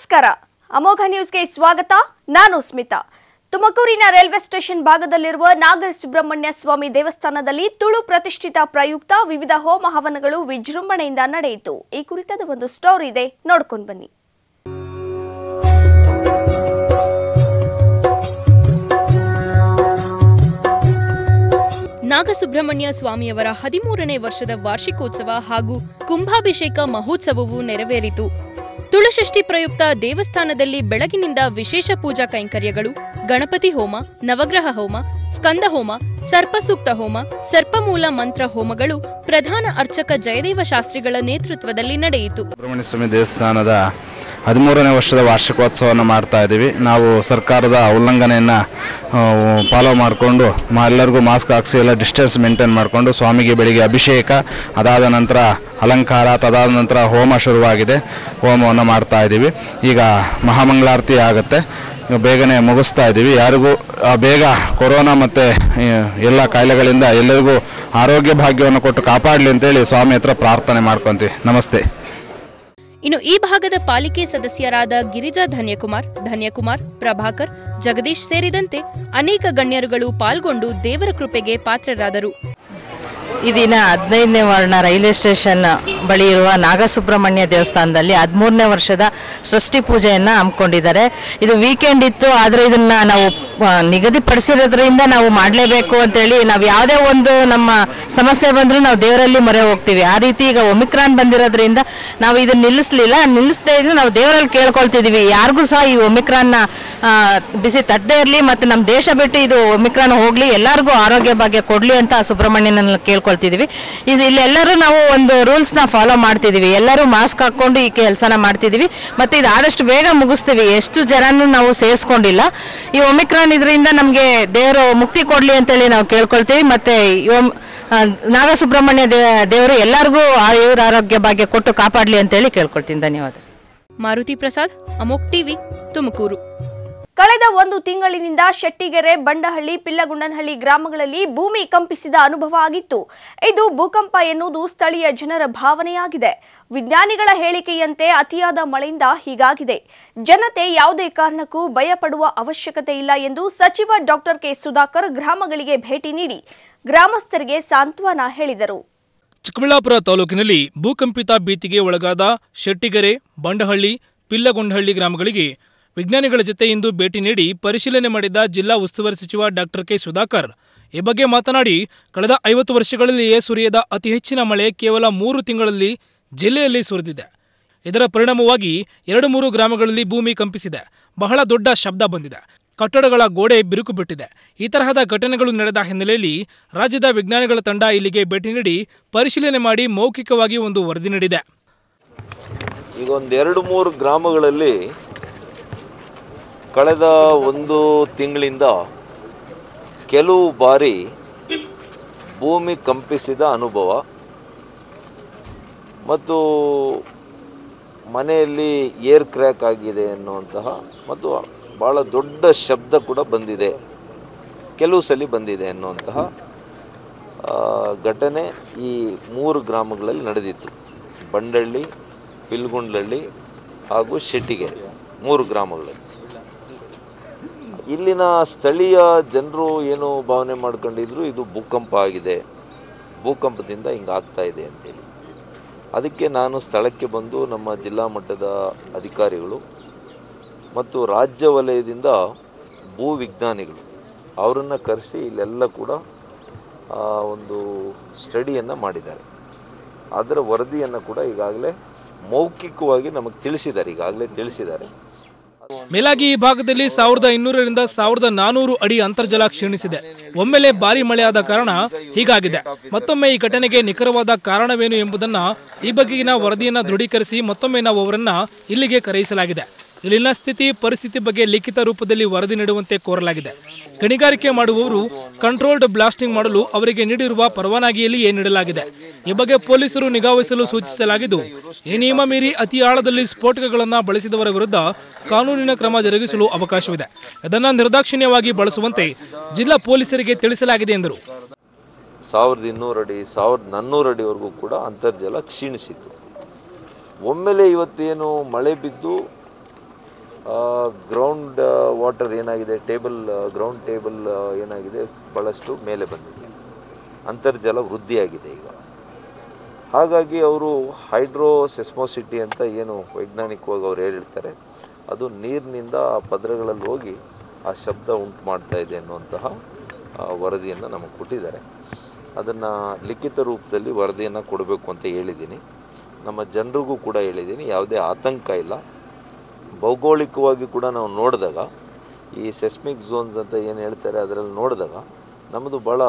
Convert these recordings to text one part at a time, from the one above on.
ನಮಸ್ಕಾರ ಅಮೋಘ ನ್ಯೂಸ್ಗೆ ಸ್ವಾಗತ ನಾನು ಸ್ಮಿತಾ ತುಮಕೂರಿನ ರೈಲ್ವೆ ಸ್ಟೇಷನ್ ಭಾಗದಲ್ಲಿರುವ ನಾಗಸುಬ್ರಹ್ಮಣ್ಯ ಸ್ವಾಮಿ ದೇವಸ್ಥಾನದಲ್ಲಿ ತುಳು ಪ್ರತಿಷ್ಠಿತ ಪ್ರಯುಕ್ತ ವಿವಿಧ ಹೋಮ ಹವನಗಳು ವಿಜೃಂಭಣೆಯಿಂದ ನಡೆಯಿತು ಈ ಕುರಿತಾದ ಒಂದು ಸ್ಟೋರಿ ಇದೆ ನೋಡ್ಕೊಂಡು ಬನ್ನಿ ನಾಗಸುಬ್ರಹ್ಮಣ್ಯ ಸ್ವಾಮಿಯವರ 13ನೇ ವರ್ಷದ ವಾರ್ಷಿಕೋತ್ಸವ ಹಾಗೂ ಕುಂಭಾಭಿಷೇಕ ಮಹೋತ್ಸವವು ನೆರವೇರಿತು ತುಳಷಷ್ಠಿ ಪ್ರಯುಕ್ತ ದೇವಸ್ಥಾನದಲ್ಲಿ ಬೆಳಗಿನಿಂದ ವಿಶೇಷ ಪೂಜಾ ಕೈಂಕರ್ಯಗಳು ಗಣಪತಿ ಹೋಮ ನವಗ್ರಹ ಹೋಮ ಸ್ಕಂದ ಹೋಮ ಸರ್ಪಸೂಕ್ತ ಹೋಮ ಸರ್ಪಮೂಲ ಮಂತ್ರ ಹೋಮಗಳು ಪ್ರಧಾನ ಅರ್ಚಕ ಜಯದೇವ ಶಾಸ್ತ್ರಿಗಳ ನೇತೃತ್ವದಲ್ಲಿ ನಡೆಯಿತು. ಸುಬ್ರಹ್ಮಣ್ಯ ಸ್ವಾಮಿ ದೇವಸ್ಥಾನದ 13ನೇ ವರ್ಷದ ವಾರ್ಷಿಕೋತ್ಸವವನ್ನು ಮಾಡ್ತಾ ಇದ್ದೀವಿ. ನಾವು ಸರ್ಕಾರದ ಉಲ್ಲಂಘನೆಯನ್ನು ಫಾಲೋ ಮಾಡಿಕೊಂಡು ಎಲ್ಲರಿಗೂ ಮಾಸ್ಕ್ ಹಾಕಿಸಿ ಎಲ್ಲ ಡಿಸ್ಟೆನ್ಸ್ ಮೇಂಟೈನ್ ಮಾಡಿಕೊಂಡು ಸ್ವಾಮಿಗೆ ಬೆಳಿಗ್ಗೆ ಅಭಿಷೇಕ, ಅದಾದ ನಂತರ ಅಲಂಕಾರ, ತದಾದ ನಂತರ ಹೋಮ ಶುರುವಾಗಿದೆ. ಹೋಮವನ್ನು ಮಾಡ್ತಾ ಇದ್ದೀವಿ. ಈಗ ಮಹಾಮಂಗಳಾರತಿ ಆಗುತ್ತೆ, ಬೇಗನೆ ಮುಗಿಸ್ತಾ ಇದ್ದೀವಿ. ಯಾರಿಗೂ ಬೇಗ ಕೊರೋನಾ ಮತ್ತು ಎಲ್ಲ ಕಾಯಿಲೆಗಳಿಂದ ಎಲ್ಲರಿಗೂ ಆರೋಗ್ಯ ಭಾಗ್ಯವನ್ನು ಕೊಟ್ಟು ಕಾಪಾಡಲಿ ಅಂತೇಳಿ ಸ್ವಾಮಿ ಹತ್ರ ಪ್ರಾರ್ಥನೆ ಮಾಡ್ಕೊತೀವಿ. ನಮಸ್ತೆ. ಇನ್ನು ಈ ಭಾಗದ ಪಾಲಿಕೆ ಸದಸ್ಯರಾದ ಗಿರಿಜಾ ಧನ್ಯಕುಮಾರ್, ಪ್ರಭಾಕರ್, ಜಗದೀಶ್ ಸೇರಿದಂತೆ ಅನೇಕ ಗಣ್ಯರುಗಳು ಪಾಲ್ಗೊಂಡು ದೇವರ ಕೃಪೆಗೆ ಪಾತ್ರರಾದರು. ಈ ದಿನ 15ನೇ ವಾರ್ಡ್ನ ರೈಲ್ವೆ ಸ್ಟೇಷನ್ ಬಳಿ ಇರುವ ನಾಗಸುಬ್ರಹ್ಮಣ್ಯ ದೇವಸ್ಥಾನದಲ್ಲಿ 13ನೇ ವರ್ಷದ ಸೃಷ್ಟಿ ಪೂಜೆಯನ್ನು ಹಮ್ಮಿಕೊಂಡಿದ್ದಾರೆ. ಇದು ವೀಕೆಂಡ್ ಇತ್ತು, ಆದರೆ ಇದನ್ನು ನಾವು ನಿಗದಿಪಡಿಸಿರೋದ್ರಿಂದ ನಾವು ಮಾಡಲೇಬೇಕು ಅಂತೇಳಿ ನಾವು ಯಾವುದೇ ಒಂದು ನಮ್ಮ ಸಮಸ್ಯೆ ಬಂದರೂ ನಾವು ದೇವರಲ್ಲಿ ಮೊರೆ ಹೋಗ್ತೀವಿ. ಆ ರೀತಿ ಈಗ ಒಮಿಕ್ರಾನ್ ಬಂದಿರೋದ್ರಿಂದ ನಾವು ಇದನ್ನು ನಿಲ್ಲಿಸದೇ ಇದ್ದು ನಾವು ದೇವರಲ್ಲಿ ಕೇಳ್ಕೊಳ್ತಿದ್ದೀವಿ. ಯಾರಿಗೂ ಸಹ ಈ ಒಮಿಕ್ರಾನ್ನ ಬಿಸಿ ತಟ್ಟದೇ ಇರಲಿ ಮತ್ತು ನಮ್ಮ ದೇಶ ಬಿಟ್ಟು ಇದು ಒಮಿಕ್ರಾನ್ ಹೋಗಲಿ, ಎಲ್ಲರಿಗೂ ಆರೋಗ್ಯ ಭಾಗ್ಯ ಕೊಡಲಿ ಅಂತ ಸುಬ್ರಹ್ಮಣ್ಯನ ಕೇಳ್ಕೊಳ್ತಿದ್ದೀವಿ. ಇಲ್ಲೆಲ್ಲರೂ ನಾವು ಒಂದು ರೂಲ್ಸ್ನ ಫಾಲೋ ಮಾಡ್ತಿದ್ದೀವಿ. ಎಲ್ಲರೂ ಮಾಸ್ಕ್ ಹಾಕ್ಕೊಂಡು ಈ ಕೆಲಸನ ಮಾಡ್ತಿದ್ದೀವಿ ಮತ್ತು ಇದು ಆದಷ್ಟು ಬೇಗ ಮುಗಿಸ್ತೀವಿ. ಎಷ್ಟು ಜನನೂ ನಾವು ಸೇರಿಸ್ಕೊಂಡಿಲ್ಲ. ಈ ಒಮಿಕ್ರಾನ್ ಇದರಿಂದ ನಮಗೆ ದೇವರು ಮುಕ್ತಿ ಕೊಡಲಿ ಅಂತೇಳಿ ನಾವು ಕೇಳ್ಕೊಳ್ತೀವಿ. ಮತ್ತು ನಾಗಸುಬ್ರಹ್ಮಣ್ಯ ದೇವರು ಎಲ್ಲರಿಗೂ ಆರೋಗ್ಯ ಭಾಗ್ಯ ಕೊಟ್ಟು ಕಾಪಾಡಲಿ ಅಂತೇಳಿ ಕೇಳ್ಕೊಳ್ತೀನಿ. ಧನ್ಯವಾದ. ಮಾರುತಿ ಪ್ರಸಾದ್, ಅಮೋಕ್ ಟಿವಿ, ತುಮಕೂರು. ಕಳೆದ ಒಂದು ತಿಂಗಳಿನಿಂದ ಶೆಟ್ಟಿಗೆರೆ, ಬಂಡಹಳ್ಳಿ, ಪಿಲ್ಲಗುಂಡನಹಳ್ಳಿ ಗ್ರಾಮಗಳಲ್ಲಿ ಭೂಮಿ ಕಂಪಿಸಿದ ಅನುಭವ ಆಗಿತ್ತು. ಇದು ಭೂಕಂಪ ಎನ್ನುವುದು ಸ್ಥಳೀಯ ಜನರ ಭಾವನೆಯಾಗಿದೆ. ವಿಜ್ಞಾನಿಗಳ ಹೇಳಿಕೆಯಂತೆ ಅತಿಯಾದ ಮಳೆಯಿಂದ ಹೀಗಾಗಿದೆ. ಜನತೆ ಯಾವುದೇ ಕಾರಣಕ್ಕೂ ಭಯಪಡುವ ಅವಶ್ಯಕತೆ ಇಲ್ಲ ಎಂದು ಸಚಿವ ಡಾಕ್ಟರ್ ಕೆ ಸುಧಾಕರ್ ಗ್ರಾಮಗಳಿಗೆ ಭೇಟಿ ನೀಡಿ ಗ್ರಾಮಸ್ಥರಿಗೆ ಸಾಂತ್ವನ ಹೇಳಿದರು. ಚಿಕ್ಕಬಳ್ಳಾಪುರ ತಾಲೂಕಿನಲ್ಲಿ ಭೂಕಂಪಿತ ಭೀತಿಗೆ ಒಳಗಾದ ಶೆಟ್ಟಿಗೆರೆ, ಬಂಡಹಳ್ಳಿ, ಪಿಲ್ಲಗೊಂಡಹಳ್ಳಿ ಗ್ರಾಮಗಳಿಗೆ ವಿಜ್ಞಾನಿಗಳ ಜೊತೆ ಇಂದು ಭೇಟಿ ನೀಡಿ ಪರಿಶೀಲನೆ ಮಾಡಿದ ಜಿಲ್ಲಾ ಉಸ್ತುವಾರಿ ಸಚಿವ ಡಾಕ್ಟರ್ ಕೆ ಸುಧಾಕರ್ ಈ ಬಗ್ಗೆ ಮಾತನಾಡಿ, ಕಳೆದ 50 ವರ್ಷಗಳಲ್ಲಿಯೇ ಸುರಿಯದ ಅತಿ ಹೆಚ್ಚಿನ ಮಳೆ ಕೇವಲ 3 ತಿಂಗಳಲ್ಲಿ ಜಿಲ್ಲೆಯಲ್ಲಿ ಸುರಿದಿದೆ. ಇದರ ಪರಿಣಾಮವಾಗಿ 2-3 ಗ್ರಾಮಗಳಲ್ಲಿ ಭೂಮಿ ಕಂಪಿಸಿದೆ. ಬಹಳ ದೊಡ್ಡ ಶಬ್ದ ಬಂದಿದೆ. ಕಟ್ಟಡಗಳ ಗೋಡೆ ಬಿರುಕು ಬಿಟ್ಟಿದೆ. ಈ ತರಹದ ಘಟನೆಗಳು ನಡೆದ ಹಿನ್ನೆಲೆಯಲ್ಲಿ ರಾಜ್ಯದ ವಿಜ್ಞಾನಿಗಳ ತಂಡ ಇಲ್ಲಿಗೆ ಭೇಟಿ ನೀಡಿ ಪರಿಶೀಲನೆ ಮಾಡಿ ಮೌಖಿಕವಾಗಿ ಒಂದು ವರದಿ ನೀಡಿದೆ. ಈಗ ಒಂದು 2-3 ಗ್ರಾಮಗಳಲ್ಲಿ ಕಳೆದ ಒಂದು ತಿಂಗಳಿಂದ ಕೆಲವು ಬಾರಿ ಭೂಮಿ ಕಂಪಿಸಿದ ಅನುಭವ ಮತ್ತು ಮನೆಯಲ್ಲಿ ಏರ್ ಕ್ರ್ಯಾಕ್ ಆಗಿದೆ ಅನ್ನುವಂತಹ ಮತ್ತು ಭಾಳ ದೊಡ್ಡ ಶಬ್ದ ಕೂಡ ಬಂದಿದೆ, ಕೆಲವು ಸಲ ಬಂದಿದೆ ಅನ್ನುವಂತಹ ಘಟನೆ ಈ 3 ಗ್ರಾಮಗಳಲ್ಲಿ ನಡೆದಿತ್ತು. ಬಂಡಳ್ಳಿ, ಪಿಲ್ಗುಂಡ್ಲಹಳ್ಳಿ ಹಾಗೂ ಶೆಟ್ಟಿಗೆರೆ 3 ಗ್ರಾಮಗಳಲ್ಲಿ. ಇಲ್ಲಿನ ಸ್ಥಳೀಯ ಜನರು ಏನು ಭಾವನೆ ಮಾಡ್ಕೊಂಡಿದ್ರು, ಇದು ಭೂಕಂಪ ಆಗಿದೆ, ಭೂಕಂಪದಿಂದ ಹಿಂಗಾಗ್ತಾ ಇದೆ ಅಂತೇಳಿ. ಅದಕ್ಕೆ ನಾನು ಸ್ಥಳಕ್ಕೆ ಬಂದು ನಮ್ಮ ಜಿಲ್ಲಾ ಮಟ್ಟದ ಅಧಿಕಾರಿಗಳು ಮತ್ತು ರಾಜ್ಯ ವಲಯದಿಂದ ಭೂ ವಿಜ್ಞಾನಿಗಳು ಅವರನ್ನು ಕರೆಸಿ ಇಲ್ಲೆಲ್ಲ ಕೂಡ ಒಂದು ಸ್ಟಡಿಯನ್ನು ಮಾಡಿದ್ದಾರೆ. ಅದರ ವರದಿಯನ್ನು ಕೂಡ ಈಗಾಗಲೇ ಮೌಖಿಕವಾಗಿ ನಮಗೆ ತಿಳಿಸಿದ್ದಾರೆ. ಮೇಲಾಗಿ ಈ ಭಾಗದಲ್ಲಿ 1200ರಿಂದ 1400 ಅಡಿ ಅಂತರ್ಜಲ ಕ್ಷೀಣಿಸಿದೆ. ಒಮ್ಮೆಲೆ ಭಾರಿ ಮಳೆಯಾದ ಕಾರಣ ಹೀಗಾಗಿದೆ. ಮತ್ತೊಮ್ಮೆ ಈ ಘಟನೆಗೆ ನಿಖರವಾದ ಕಾರಣವೇನು ಎಂಬುದನ್ನ ಈ ಬಗೆಗಿನ ವರದಿಯನ್ನ ದೃಢೀಕರಿಸಿ ಮತ್ತೊಮ್ಮೆ ನಾವು ಅವರನ್ನ ಇಲ್ಲಿಗೆ ಕರೆಯಿಸಲಾಗಿದೆ. ಇಲ್ಲಿನ ಪರಿಸ್ಥಿತಿ ಬಗ್ಗೆ ಲಿಖಿತ ರೂಪದಲ್ಲಿ ವರದಿ ನೀಡುವಂತೆ ಕೋರಲಾಗಿದೆ. ಗಣಿಗಾರಿಕೆ ಮಾಡುವವರು ಕಂಟ್ರೋಲ್ಡ್ ಬ್ಲಾಸ್ಟಿಂಗ್ ಮಾಡಲು ಅವರಿಗೆ ನೀಡಿರುವ ಪರವಾನಗಿಯಲ್ಲಿ ನೀಡಲಾಗಿದೆ. ಈ ಬಗ್ಗೆ ಪೊಲೀಸರು ನಿಗಾವಹಿಸಲು ಸೂಚಿಸಲಾಗಿದ್ದು, ಈ ನಿಯಮ ಮೀರಿ ಅತಿ ಆಳದಲ್ಲಿ ಸ್ಫೋಟಕಗಳನ್ನು ಬಳಸಿದವರ ವಿರುದ್ಧ ಕಾನೂನಿನ ಕ್ರಮ ಜರುಗಿಸಲು ಅವಕಾಶವಿದೆ. ಇದನ್ನು ನಿರ್ದಾಕ್ಷಿಣ್ಯವಾಗಿ ಬಳಸುವಂತೆ ಜಿಲ್ಲಾ ಪೊಲೀಸರಿಗೆ ತಿಳಿಸಲಾಗಿದೆ ಎಂದರು. 1200 ಅಡಿ 1400 ಅಡಿವರೆಗೂ ಕೂಡ ಅಂತರ್ಜಲ ಕ್ಷೀಣಿಸಿತ್ತು. ಒಮ್ಮೆಲೆ ಇವತ್ತೇನು ಮಳೆ ಬಿದ್ದು ಗ್ರೌಂಡ್ ವಾಟರ್ ಏನಾಗಿದೆ, ಗ್ರೌಂಡ್ ಟೇಬಲ್ ಏನಾಗಿದೆ, ಭಾಳಷ್ಟು ಮೇಲೆ ಬಂದಿದೆ, ಅಂತರ್ಜಲ ವೃದ್ಧಿಯಾಗಿದೆ ಈಗ. ಹಾಗಾಗಿ ಅವರು ಹೈಡ್ರೋಸೆಸ್ಮೋಸಿಟಿ ಅಂತ ಏನು ವೈಜ್ಞಾನಿಕವಾಗಿ ಅವ್ರು ಹೇಳ್ತಾರೆ, ಅದು ನೀರಿನಿಂದ ಆ ಪದರಗಳಲ್ಲಿ ಹೋಗಿ ಆ ಶಬ್ದ ಉಂಟು ಮಾಡ್ತಾ ಇದೆ ಅನ್ನುವಂತಹ ವರದಿಯನ್ನು ನಮಗೆ ಕೊಟ್ಟಿದ್ದಾರೆ. ಅದನ್ನು ಲಿಖಿತ ರೂಪದಲ್ಲಿ ವರದಿಯನ್ನು ಕೊಡಬೇಕು ಅಂತ ಹೇಳಿದ್ದೀನಿ. ನಮ್ಮ ಜನರಿಗೂ ಕೂಡ ಹೇಳಿದ್ದೀನಿ, ಯಾವುದೇ ಆತಂಕ ಇಲ್ಲ. ಭೌಗೋಳಿಕವಾಗಿ ಕೂಡ ನಾವು ನೋಡಿದಾಗ ಈ ಸೆಸ್ಮಿಕ್ ಝೋನ್ಸ್ ಅಂತ ಏನು ಹೇಳ್ತಾರೆ ಅದರಲ್ಲಿ ನೋಡಿದಾಗ ನಮ್ಮದು ಭಾಳ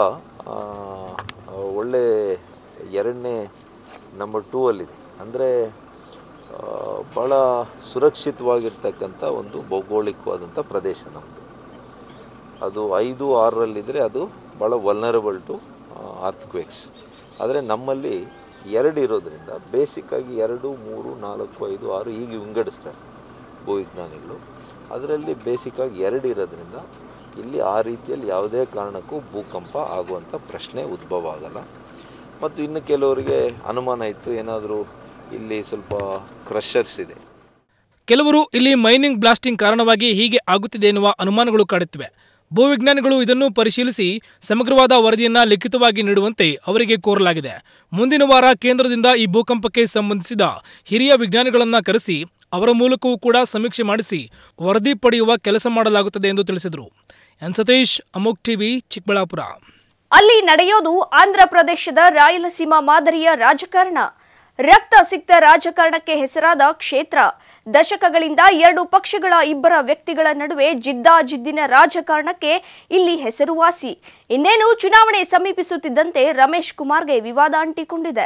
ಒಳ್ಳೆ 2ನೇ ನಂಬರ್ 2 ಅಲ್ಲಿದೆ. ಅಂದರೆ ಭಾಳ ಸುರಕ್ಷಿತವಾಗಿರ್ತಕ್ಕಂಥ ಒಂದು ಭೌಗೋಳಿಕವಾದಂಥ ಪ್ರದೇಶ ನಮ್ಮದು. ಅದು 5, 6ರಲ್ಲಿದ್ದರೆ ಅದು ಭಾಳ ವಲ್ನರಬಲ್ ಟು ಅರ್ಥ್ಕ್ವೇಕ್ಸ್. ಆದರೆ ನಮ್ಮಲ್ಲಿ 2 ಇರೋದ್ರಿಂದ ಬೇಸಿಕ್ಕಾಗಿ 2, 3, 4, 5, 6 ಹೀಗೆ ವಿಂಗಡಿಸ್ತಾರೆ ಭೂವಿಜ್ಞಾನಿಗಳು. ಅದರಲ್ಲಿ ಬೇಸಿಕ್ಕಾಗಿ 2 ಇರೋದ್ರಿಂದ ಇಲ್ಲಿ ಆ ರೀತಿಯಲ್ಲಿ ಯಾವುದೇ ಕಾರಣಕ್ಕೂ ಭೂಕಂಪ ಆಗುವಂಥ ಪ್ರಶ್ನೆ ಉದ್ಭವ ಆಗಲ್ಲ. ಮತ್ತು ಇನ್ನು ಕೆಲವರಿಗೆ ಅನುಮಾನ ಇತ್ತು, ಏನಾದರೂ ಇಲ್ಲಿ ಸ್ವಲ್ಪ ಕ್ರಷರ್ಸ್ ಇದೆ. ಕೆಲವರು ಇಲ್ಲಿ ಮೈನಿಂಗ್ ಬ್ಲಾಸ್ಟಿಂಗ್ ಕಾರಣವಾಗಿ ಹೀಗೆ ಆಗುತ್ತಿದೆ ಎನ್ನುವ ಅನುಮಾನಗಳು ಕಾಡುತ್ತಿವೆ. ಭೂವಿಜ್ಞಾನಿಗಳು ಇದನ್ನು ಪರಿಶೀಲಿಸಿ ಸಮಗ್ರವಾದ ವರದಿಯನ್ನ ಲಿಖಿತವಾಗಿ ನೀಡುವಂತೆ ಅವರಿಗೆ ಕೋರಲಾಗಿದೆ. ಮುಂದಿನ ವಾರ ಕೇಂದ್ರದಿಂದ ಈ ಭೂಕಂಪಕ್ಕೆ ಸಂಬಂಧಿಸಿದ ಹಿರಿಯ ವಿಜ್ಞಾನಿಗಳನ್ನ ಕರೆಸಿ ಅವರ ಮೂಲಕವೂ ಕೂಡ ಸಮೀಕ್ಷೆ ಮಾಡಿಸಿ ವರದಿ ಪಡೆಯುವ ಕೆಲಸ ಮಾಡಲಾಗುತ್ತದೆ ಎಂದು ತಿಳಿಸಿದರು. ಎನ್ ಸತೀಶ್, ಅಮೋಕ್ ಟಿವಿ, ಚಿಕ್ಕಬಳ್ಳಾಪುರ. ಅಲ್ಲಿ ನಡೆಯೋದು ಆಂಧ್ರ ಪ್ರದೇಶದ ರಾಯಲಸೀಮಾ ಮಾದರಿಯ ರಾಜಕಾರಣ. ರಕ್ತ ಸಿಕ್ತ ರಾಜಕಾರಣಕ್ಕೆ ಹೆಸರಾದ ಕ್ಷೇತ್ರ. ದಶಕಗಳಿಂದ 2 ಪಕ್ಷಗಳ 2 ವ್ಯಕ್ತಿಗಳ ನಡುವೆ ಜಿದ್ದಾಜಿದ್ದಿನ ರಾಜಕಾರಣಕ್ಕೆ ಇಲ್ಲಿ ಹೆಸರುವಾಸಿ. ಇನ್ನೇನು ಚುನಾವಣೆ ಸಮೀಪಿಸುತ್ತಿದ್ದಂತೆ ರಮೇಶ್ ಕುಮಾರ್ಗೆ ವಿವಾದ ಅಂಟಿಕೊಂಡಿದೆ.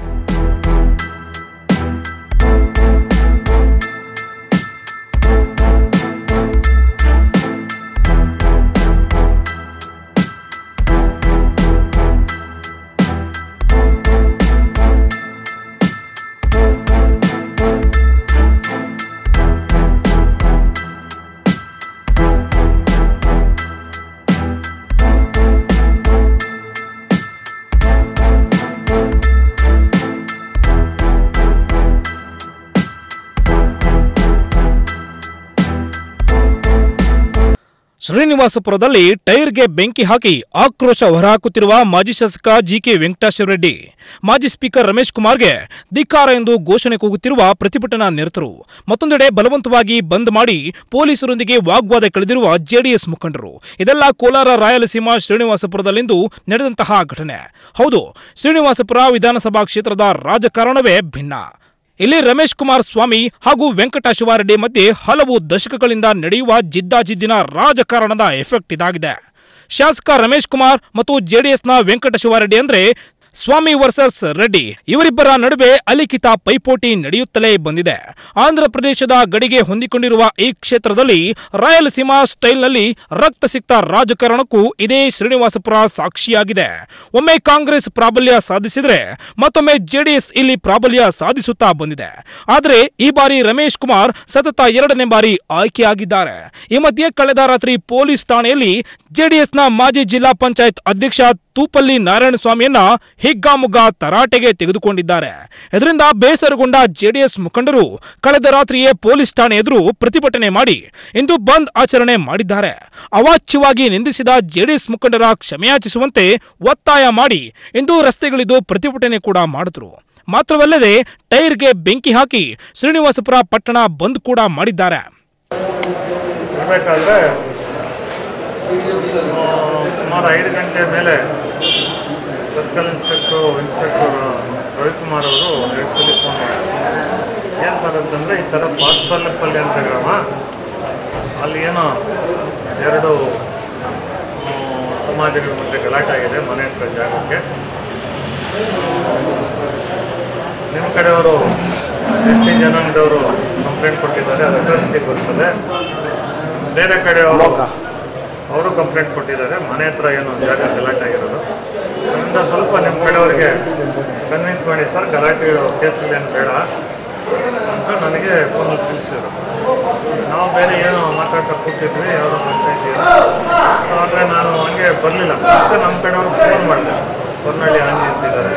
ಶ್ರೀನಿವಾಸಪುರದಲ್ಲಿ ಟೈರ್ಗೆ ಬೆಂಕಿ ಹಾಕಿ ಆಕ್ರೋಶ ಹೊರಹಾಕುತ್ತಿರುವ ಮಾಜಿ ಶಾಸಕ ಜಿಕೆ ವೆಂಕಟೇಶ್ವರ ರೆಡ್ಡಿ. ಮಾಜಿ ಸ್ಪೀಕರ್ ರಮೇಶ್ ಕುಮಾರ್ಗೆ ಧಿಕ್ಕಾರ ಎಂದು ಘೋಷಣೆ ಕೂಗುತ್ತಿರುವ ಪ್ರತಿಭಟನಾ ನಿರತರು. ಮತ್ತೊಂದೆಡೆ ಬಲವಂತವಾಗಿ ಬಂದ್ ಮಾಡಿ ಪೊಲೀಸರೊಂದಿಗೆ ವಾಗ್ವಾದ ಕಳೆದಿರುವ ಜೆಡಿಎಸ್ ಮುಖಂಡರು. ಇದೆಲ್ಲ ಕೋಲಾರ ರಾಯಲಸೀಮಾ ಶ್ರೀನಿವಾಸಪುರದಲ್ಲಿಂದು ನಡೆದಂತಹ ಘಟನೆ. ಹೌದು, ಶ್ರೀನಿವಾಸಪುರ ವಿಧಾನಸಭಾ ಕ್ಷೇತ್ರದ ರಾಜಕಾರಣವೇ ಭಿನ್ನ. ಇಲ್ಲಿ ರಮೇಶ್ ಕುಮಾರ್ ಸ್ವಾಮಿ ಹಾಗೂ ವೆಂಕಟೇಶ್ವರ ರೆಡ್ಡಿ ಮಧ್ಯೆ ಹಲವು ದಶಕಗಳಿಂದ ನಡೆಯುವ ಜಿದ್ದಾಜಿದ್ದಿನ ರಾಜಕಾರಣದ ಎಫೆಕ್ಟ್ ಇದಾಗಿದೆ. ಶಾಸಕ ರಮೇಶ್ ಕುಮಾರ್ ಮತ್ತು ಜೆಡಿಎಸ್ನ ವೆಂಕಟೇಶ್ವರ ರೆಡ್ಡಿ ಅಂದ್ರೆ ಸ್ವಾಮಿ ವರ್ಸಸ್ ರೆಡ್ಡಿ, ಇವರಿಬ್ಬರ ನಡುವೆ ಅಲಿಖಿತ ಪೈಪೋಟಿ ನಡೆಯುತ್ತಲೇ ಬಂದಿದೆ. ಆಂಧ್ರ ಪ್ರದೇಶದ ಗಡಿಗೆ ಹೊಂದಿಕೊಂಡಿರುವ ಈ ಕ್ಷೇತ್ರದಲ್ಲಿ ರಾಯಲಸೀಮಾ ಸ್ಟೈಲ್ನಲ್ಲಿ ರಕ್ತ ಸಿಕ್ತ ರಾಜಕಾರಣಕ್ಕೂ ಇದೇ ಶ್ರೀನಿವಾಸಪುರ ಸಾಕ್ಷಿಯಾಗಿದೆ. ಒಮ್ಮೆ ಕಾಂಗ್ರೆಸ್ ಪ್ರಾಬಲ್ಯ ಸಾಧಿಸಿದ್ರೆ ಮತ್ತೊಮ್ಮೆ ಜೆಡಿಎಸ್ ಇಲ್ಲಿ ಪ್ರಾಬಲ್ಯ ಸಾಧಿಸುತ್ತಾ ಬಂದಿದೆ. ಆದರೆ ಈ ಬಾರಿ ರಮೇಶ್ ಕುಮಾರ್ ಸತತ 2ನೇ ಬಾರಿ ಆಯ್ಕೆಯಾಗಿದ್ದಾರೆ. ಈ ಮಧ್ಯೆ ಕಳೆದ ರಾತ್ರಿ ಪೊಲೀಸ್ ಠಾಣೆಯಲ್ಲಿ ಜೆಡಿಎಸ್ನ ಮಾಜಿ ಜಿಲ್ಲಾ ಪಂಚಾಯತ್ ಅಧ್ಯಕ್ಷ ತೂಪಲ್ಲಿ ನಾರಾಯಣಸ್ವಾಮಿಯನ್ನ ಹಿಗ್ಗಾಮುಗ್ಗಾ ತರಾಟೆಗೆ ತೆಗೆದುಕೊಂಡಿದ್ದಾರೆ. ಇದರಿಂದ ಬೇಸರಗೊಂಡ ಜೆಡಿಎಸ್ ಮುಖಂಡರು ಕಳೆದ ರಾತ್ರಿಯೇ ಪೊಲೀಸ್ ಠಾಣೆ ಎದುರು ಪ್ರತಿಭಟನೆ ಮಾಡಿ ಇಂದು ಬಂದ್ ಆಚರಣೆ ಮಾಡಿದ್ದಾರೆ. ಅವಾಚ್ಯವಾಗಿ ನಿಂದಿಸಿದ ಜೆಡಿಎಸ್ ಮುಖಂಡರ ಕ್ಷಮೆಯಾಚಿಸುವಂತೆ ಒತ್ತಾಯ ಮಾಡಿ ಇಂದು ರಸ್ತೆಗಳಿದು ಪ್ರತಿಭಟನೆ ಕೂಡ ಮಾಡಿದ್ರು. ಮಾತ್ರವಲ್ಲದೆ ಟೈರ್ಗೆ ಬೆಂಕಿ ಹಾಕಿ ಶ್ರೀನಿವಾಸಪುರ ಪಟ್ಟಣ ಬಂದ್ ಕೂಡ ಮಾಡಿದ್ದಾರೆ. ಸುಮಾರು 5 ಗಂಟೆ ಮೇಲೆ ಸರ್ಕಲ್ ಇನ್ಸ್ಪೆಕ್ಟರ್ ರವಿಕುಮಾರ್ ಅವರು ನಡೆಸಲಿ ಫೋನ್ ಮಾಡಿದ್ರು. ಏನು ಸರ್ ಅಂತಂದರೆ ಈ ಥರ ಪಾಸ್ಪಲ್ಲಪಲ್ಲಿ ಅಂತ ಗ್ರಾಮ, ಅಲ್ಲಿ ಏನೋ 2 ಸಮಾಜಗಳ ಮಧ್ಯೆ ಗಲಾಟೆ ಆಗಿದೆ ಮನೆ ಹತ್ರ ಜಾಗಕ್ಕೆ. ನಿಮ್ಮ ಕಡೆಯವರು ಎಸ್ ಟಿ ಜನಾಂಗದವರು ಕಂಪ್ಲೇಂಟ್ ಕೊಟ್ಟಿದ್ದಾರೆ, ಅದು ಅಡ್ರೆಸ್ಗೆ ಬರ್ತದೆ. ಬೇರೆ ಕಡೆಯವರು ಅವರು ಕಂಪ್ಲೇಂಟ್ ಕೊಟ್ಟಿದ್ದಾರೆ, ಮನೆ ಹತ್ರ ಏನೋ ಜಾಗ ಗಲಾಟೆ ಆಗಿರೋದು. ಅದರಿಂದ ಸ್ವಲ್ಪ ನಿಮ್ಮ ಕಡೆಯವರಿಗೆ ಕನ್ವಿನ್ಸ್ ಮಾಡಿ ಸರ್, ಗಲಾಟೆ ಕೇಸಲ್ಲೇನು ಬೇಡ ಅಂತ ನನಗೆ ಫೋನಲ್ಲಿ ತಿಳಿಸಿದರು. ನಾವು ಬೇರೆ ಏನೋ ಮಾತಾಡ್ತಾ ಕೂತಿದ್ವಿ, ಯಾವುದೋ ಪಂಚಾಯತಿ. ಆದರೆ ನಾನು ಹಂಗೆ ಬರಲಿಲ್ಲ. ಮತ್ತೆ ನಮ್ಮ ಕಡೆಯವರು ಫೋನ್ ಮಾಡಿದೆ, ಹೊರನಳ್ಳಿ ಆಂಜಿ ಇರ್ತಿದ್ದಾರೆ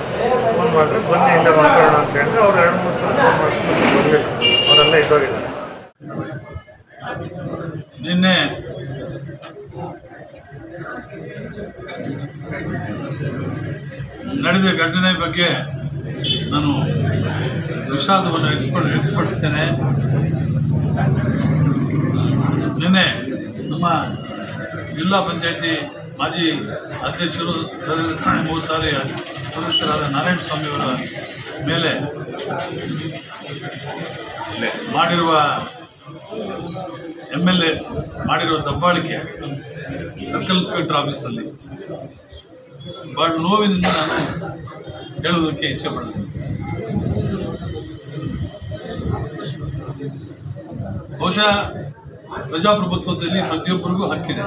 ಫೋನ್ ಮಾಡಿದ್ರೆ ಬನ್ನಿ ಇಲ್ಲೇ ಮಾತಾಡೋಣ ಅಂತ ಹೇಳಿದ್ರೆ ಅವ್ರು 2-3 ಸಲ ಫೋನ್ ಮಾಡಿ ಬರಲಿಲ್ಲ, ಅವರೆಲ್ಲ ಇದ್ದೋಗಿದ್ದಾರೆ. ನಿನ್ನೆ ನಡೆದ ಘಟನೆ ಬಗ್ಗೆ ನಾನು ವಿಷಾದವನ್ನು ವ್ಯಕ್ತಪಡಿಸ್ತೇನೆ. ನಿನ್ನೆ ನಮ್ಮ ಜಿಲ್ಲಾ ಪಂಚಾಯತಿ ಮಾಜಿ ಅಧ್ಯಕ್ಷರು 3 ಸಾರಿ ಸದಸ್ಯರಾದ ನಾರಾಯಣ ಸ್ವಾಮಿಯವರ ಮೇಲೆ ಮಾಡಿರುವ MLA ಮಾಡಿರುವ ದಬ್ಬಾಳಿಕೆ ಸರ್ಕಲ್ ಇನ್ಸ್ಪೆಕ್ಟರ್ ಆಫೀಸಲ್ಲಿ ಬಹಳ ನೋವಿನಿಂದ ನಾನು ಹೇಳುವುದಕ್ಕೆ ಇಚ್ಛೆ ಪಡ್ತೀನಿ. ಬಹುಶಃ ಪ್ರಜಾಪ್ರಭುತ್ವದಲ್ಲಿ ಪ್ರತಿಯೊಬ್ಬರಿಗೂ ಹಕ್ಕಿದೆ.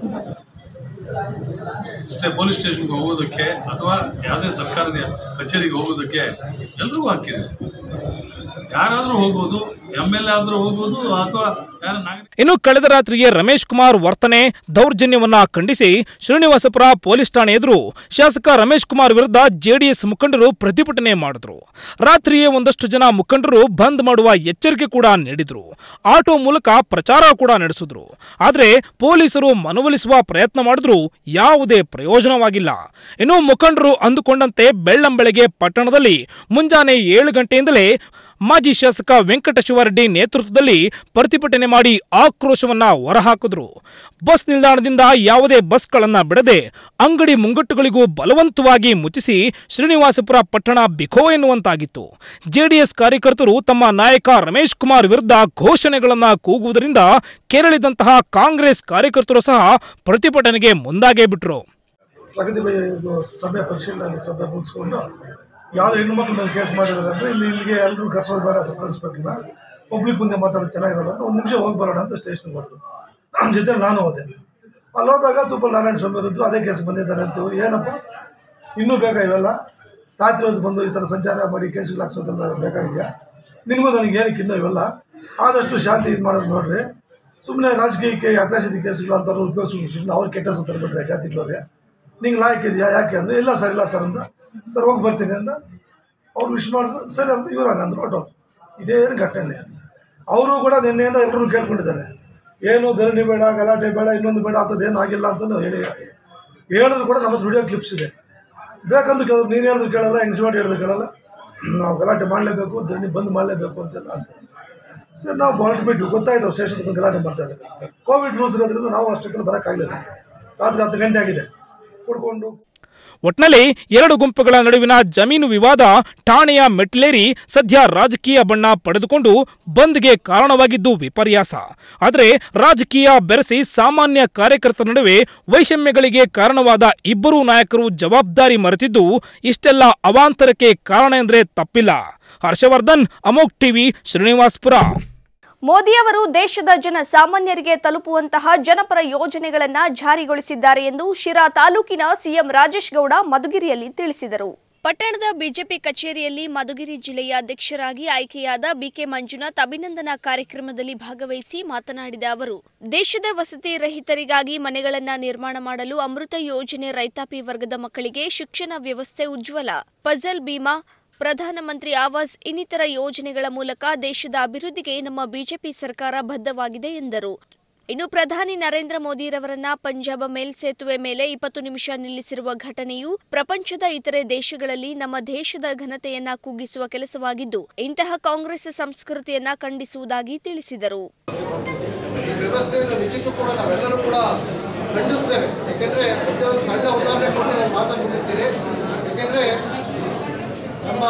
ಪೊಲೀಸ್ ಸ್ಟೇಷನ್ಗೆ ಹೋಗೋದಕ್ಕೆ ಅಥವಾ ಯಾವುದೇ ಸರ್ಕಾರದ ಕಚೇರಿಗೆ ಹೋಗೋದಕ್ಕೆ ಎಲ್ರಿಗೂ ಹಕ್ಕಿದೆ. ಯಾರಾದರೂ ಹೋಗ್ಬೋದು, MLA ಆದರೂ ಹೋಗ್ಬೋದು ಅಥವಾ ಯಾರ ನಾಗರಿಕ. ಇನ್ನು ಕಳೆದ ರಾತ್ರಿಯೇ ರಮೇಶ್ ಕುಮಾರ್ ವರ್ತನೆ ದೌರ್ಜನ್ಯವನ್ನ ಖಂಡಿಸಿ ಶ್ರೀನಿವಾಸಪುರ ಪೊಲೀಸ್ ಠಾಣೆ ಎದುರು ಶಾಸಕ ರಮೇಶ್ ಕುಮಾರ್ ವಿರುದ್ಧ ಜೆಡಿಎಸ್ ಮುಖಂಡರು ಪ್ರತಿಭಟನೆ ಮಾಡಿದ್ರು. ರಾತ್ರಿಯೇ ಒಂದಷ್ಟು ಜನ ಮುಖಂಡರು ಬಂದ್ ಮಾಡುವ ಎಚ್ಚರಿಕೆ ಕೂಡ ನೀಡಿದ್ರು. ಆಟೋ ಮೂಲಕ ಪ್ರಚಾರ ಕೂಡ ನಡೆಸಿದ್ರು. ಆದರೆ ಪೊಲೀಸರು ಮನವೊಲಿಸುವ ಪ್ರಯತ್ನ ಮಾಡಿದ್ರು, ಯಾವುದೇ ಪ್ರಯೋಜನವಾಗಿಲ್ಲ. ಇನ್ನು ಮುಖಂಡರು ಅಂದುಕೊಂಡಂತೆ ಬೆಳ್ಳಂಬೆಳಗ್ಗೆ ಪಟ್ಟಣದಲ್ಲಿ ಮುಂಜಾನೆ 7 ಗಂಟೆಯಿಂದಲೇ ಮಾಜಿ ಶಾಸಕ ವೆಂಕಟಶಿವರೆಡ್ಡಿ ನೇತೃತ್ವದಲ್ಲಿ ಪ್ರತಿಭಟನೆ ಮಾಡಿ ಆಕ್ರೋಶವನ್ನ ಹೊರಹಾಕಿದ್ರು. ಬಸ್ ನಿಲ್ದಾಣದಿಂದ ಯಾವುದೇ ಬಸ್ಗಳನ್ನ ಬಿಡದೆ ಅಂಗಡಿ ಮುಂಗಟ್ಟುಗಳಿಗೂ ಬಲವಂತವಾಗಿ ಮುಚ್ಚಿಸಿ ಶ್ರೀನಿವಾಸಪುರ ಪಟ್ಟಣ ಬಿಕೋ ಎನ್ನುವಂತಾಗಿತ್ತು. ಜೆಡಿಎಸ್ ಕಾರ್ಯಕರ್ತರು ತಮ್ಮ ನಾಯಕ ರಮೇಶ್ ಕುಮಾರ್ ವಿರುದ್ಧ ಘೋಷಣೆಗಳನ್ನ ಕೂಗುವುದರಿಂದ ಕೆರಳಿದಂತಹ ಕಾಂಗ್ರೆಸ್ ಕಾರ್ಯಕರ್ತರು ಸಹ ಪ್ರತಿಭಟನೆಗೆ ಮುಂದಾಗೇ ಬಿಟ್ರು. ಸಭೆ ಪರಿಶೀಲನೆ ಸಭೆ ಮುಗಿಸ್ಕೊಂಡು ಯಾವುದೇ ಹೆಣ್ಣುಮಕ್ಳು ಮೇಲೆ ಕೇಸ್ ಮಾಡಿರೋದು ಅಂದರೆ ಇಲ್ಲಿಗೆ ಎಲ್ಲರೂ ಕರ್ಸೋದು ಬೇಡ, ಸಬ್ ಇನ್ಸ್ಪೆಕ್ಟರ್ನ ಪಬ್ಲಿಕ್ ಮುಂದೆ ಮಾತಾಡೋದು ಚೆನ್ನಾಗಿರೋಲ್ಲ ಅಂತ 1 ನಿಮಿಷ ಹೋಗಿ ಬರೋಣ ಅಂತ ಸ್ಟೇಷನ್ಗೆ ಹೋದ್ರು. ಜೊತೆ ನಾನು ಹೋದೆ. ಅಲ್ಲಿ ಹೋದಾಗ ತುಪ್ಪಲ್ ನಾರಾಯಣ ಸ್ವಾಮಿ ಇದ್ರು, ಅದೇ ಕೇಸ್ ಬಂದಿದ್ದಾರೆ ಅಂತ. ಏನಪ್ಪ ಇನ್ನೂ ಬೇಕಾ ಇವೆಲ್ಲ? ರಾತ್ರಿ ಹೊತ್ತು ಬಂದು ಈ ಥರ ಸಂಚಾರ ಮಾಡಿ ಕೇಸ್ಗಳು ಹಾಕ್ಸೋದೆಲ್ಲ ಬೇಕಾಗಿದೆಯಾ? ನಿನಗೂ ನನಗೆ ಏನಕ್ಕೆ ಇನ್ನೂ ಇವೆಲ್ಲ? ಆದಷ್ಟು ಶಾಂತಿ ಇದು ಮಾಡೋದು ನೋಡ್ರಿ. ಸುಮ್ಮನೆ ರಾಜಕೀಯಕ್ಕೆ ಅಟ್ರಾಸಿಟಿ ಕೇಸ್ಗಳು ಅಂತ ಉಪಯೋಗಿಸ್ಕೊಂಡು ಸುಮ್ಮನೆ ಅವ್ರು ಕೆಟ್ಟ ಹೆಸರು ತರಬಿಟ್ರೆ ಜಾತಿಗಳವ್ರಿಗೆ. ನಿಂಗೆ ಲಾಯಕ್ ಇದೆಯಾ? ಯಾಕೆ ಅಂದರೆ ಇಲ್ಲ ಸರ್ ಅಂತ. ಸರ್ ಹೋಗಿ ಬರ್ತೀನಿ ಅಂತ ಅವ್ರು ವಿಶ್ ಮಾಡಿದ್ರು. ಸರಿ ಅಂತ ಇವ್ರು ಹಂಗಂದ್ರು ಹೊಟ್ಟೋದು. ಇದೇನು ಘಟನೆ. ಅವರು ಕೂಡ ನಿನ್ನೆಯಿಂದ ಎಲ್ಲರೂ ಕೇಳ್ಕೊಂಡಿದ್ದಾರೆ, ಏನು ಧರಣಿ ಬೇಡ, ಗಲಾಟೆ ಬೇಡ, ಇನ್ನೊಂದು ಬೇಡ, ಅಂಥದ್ದೇನು ಆಗಿಲ್ಲ ಅಂತ ಹೇಳಿದ್ರು ಕೂಡ ನಮ್ಮ ವಿಡಿಯೋ ಕ್ಲಿಪ್ಸ್ ಇದೆ. ಬೇಕಂದು ಕೇಳಿದ್ರು, ನೀನು ಹೇಳಿದ್ರು ಕೇಳಲ್ಲ, ಹೆಂಗ್ಸ್ಮಾಡಿ ಹೇಳಿದ್ರು ಕೇಳಲ್ಲ, ನಾವು ಗಲಾಟೆ ಮಾಡಲೇಬೇಕು, ಧರಣಿ ಬಂದ್ ಮಾಡಲೇಬೇಕು ಅಂತೆಲ್ಲ ಅಂತ. ಸರ್ ನಾವು ಹೊರಟುಬಿಟ್ವಿ. ಗೊತ್ತಾಯ್ತು ಸ್ಟೇಷನ್ ಗಲಾಟೆ ಮಾಡ್ತಾ ಇದ್ದಾರೆ ಅಂತ. ಕೋವಿಡ್ ರೂಲ್ಸ್ ಇರೋದ್ರಿಂದ ನಾವು ಅಷ್ಟೊತ್ತಲ್ಲಿ ಬರೋಕ್ಕಾಗಲಿಲ್ಲ. ರಾತ್ರಿ 10 ಗಂಟೆ ಆಗಿದೆ. ಕುಡ್ಕೊಂಡು ಒಟ್ನಲ್ಲಿ 2 ಗುಂಪುಗಳ ನಡುವಿನ ಜಮೀನು ವಿವಾದ ಠಾಣೆಯ ಮೆಟ್ಲೇರಿ ಸದ್ಯ ರಾಜಕೀಯ ಬಣ್ಣ ಪಡೆದುಕೊಂಡು ಬಂದ್ಗೆ ಕಾರಣವಾಗಿದ್ದು ವಿಪರ್ಯಾಸ. ಆದರೆ ರಾಜಕೀಯ ಬೆರೆಸಿ ಸಾಮಾನ್ಯ ಕಾರ್ಯಕರ್ತರ ನಡುವೆ ವೈಷಮ್ಯಗಳಿಗೆ ಕಾರಣವಾದ ಇಬ್ಬರೂ ನಾಯಕರು ಜವಾಬ್ದಾರಿ ಮರೆತಿದ್ದು ಇಷ್ಟೆಲ್ಲ ಅವಾಂತರಕ್ಕೆ ಕಾರಣ ಎಂದರೆ ತಪ್ಪಿಲ್ಲ. ಹರ್ಷವರ್ಧನ್, ಅಮೋಕ್ ಟಿವಿ, ಶ್ರೀನಿವಾಸಪುರ. ಮೋದಿಯವರು ದೇಶದ ಜನಸಾಮಾನ್ಯರಿಗೆ ತಲುಪುವಂತಹ ಜನಪರ ಯೋಜನೆಗಳನ್ನ ಜಾರಿಗೊಳಿಸಿದ್ದಾರೆ ಎಂದು ಶಿರಾ ತಾಲೂಕಿನ ಸಿಎಂ ರಾಜೇಶ್ ಗೌಡ ಮಧುಗಿರಿಯಲ್ಲಿ ತಿಳಿಸಿದರು. ಪಟ್ಟಣದ ಬಿಜೆಪಿ ಕಚೇರಿಯಲ್ಲಿ ಮಧುಗಿರಿ ಜಿಲ್ಲೆಯ ಅಧ್ಯಕ್ಷರಾಗಿ ಆಯ್ಕೆಯಾದ ಬಿಕೆ ಮಂಜುನಾಥ್ ಅಭಿನಂದನಾ ಕಾರ್ಯಕ್ರಮದಲ್ಲಿ ಭಾಗವಹಿಸಿ ಮಾತನಾಡಿದ ಅವರು, ದೇಶದ ವಸತಿ ರಹಿತರಿಗಾಗಿ ಮನೆಗಳನ್ನು ನಿರ್ಮಾಣ ಮಾಡಲು ಅಮೃತ ಯೋಜನೆ, ರೈತಾಪಿ ವರ್ಗದ ಮಕ್ಕಳಿಗೆ ಶಿಕ್ಷಣ ವ್ಯವಸ್ಥೆ ಉಜ್ವಲ, ಫಸಲ್ ಬಿಮಾ, ಪ್ರಧಾನಮಂತ್ರಿ ಆವಾಸ್ ಇನ್ನಿತರ ಯೋಜನೆಗಳ ಮೂಲಕ ದೇಶದ ಅಭಿವೃದ್ಧಿಗೆ ನಮ್ಮ ಬಿಜೆಪಿ ಸರ್ಕಾರ ಬದ್ಧವಾಗಿದೆ ಎಂದರು. ಇನ್ನು ಪ್ರಧಾನಿ ನರೇಂದ್ರ ಮೋದಿರವರನ್ನ ಪಂಜಾಬ್ ಮೇಲ್ಸೇತುವೆ ಮೇಲೆ 20 ನಿಮಿಷ ನಿಲ್ಲಿಸಿರುವ ಘಟನೆಯು ಪ್ರಪಂಚದ ಇತರೆ ದೇಶಗಳಲ್ಲಿ ನಮ್ಮ ದೇಶದ ಘನತೆಯನ್ನ ಕುಗ್ಗಿಸುವ ಕೆಲಸವಾಗಿದ್ದು ಇಂತಹ ಕಾಂಗ್ರೆಸ್ ಸಂಸ್ಕೃತಿಯನ್ನ ಖಂಡಿಸುವುದಾಗಿ ತಿಳಿಸಿದರು. ಈ ವ್ಯವಸ್ಥೆಯನ್ನು ನಿಜಕ್ಕೂ ಕೂಡ ನಾವೆಲ್ಲರೂ ಕೂಡ ಖಂಡಿಸ್ತೇವೆ. ಯಾಕೆಂದ್ರೆ ಒಂದು ಸಣ್ಣ ಉದಾಹರಣೆ ಕೊಟ್ಟು ನಾನು ಮಾತನ್ನು ಮುಗಿಸ್ತೀನಿ. ಯಾಕೆಂದ್ರೆ ನಮ್ಮ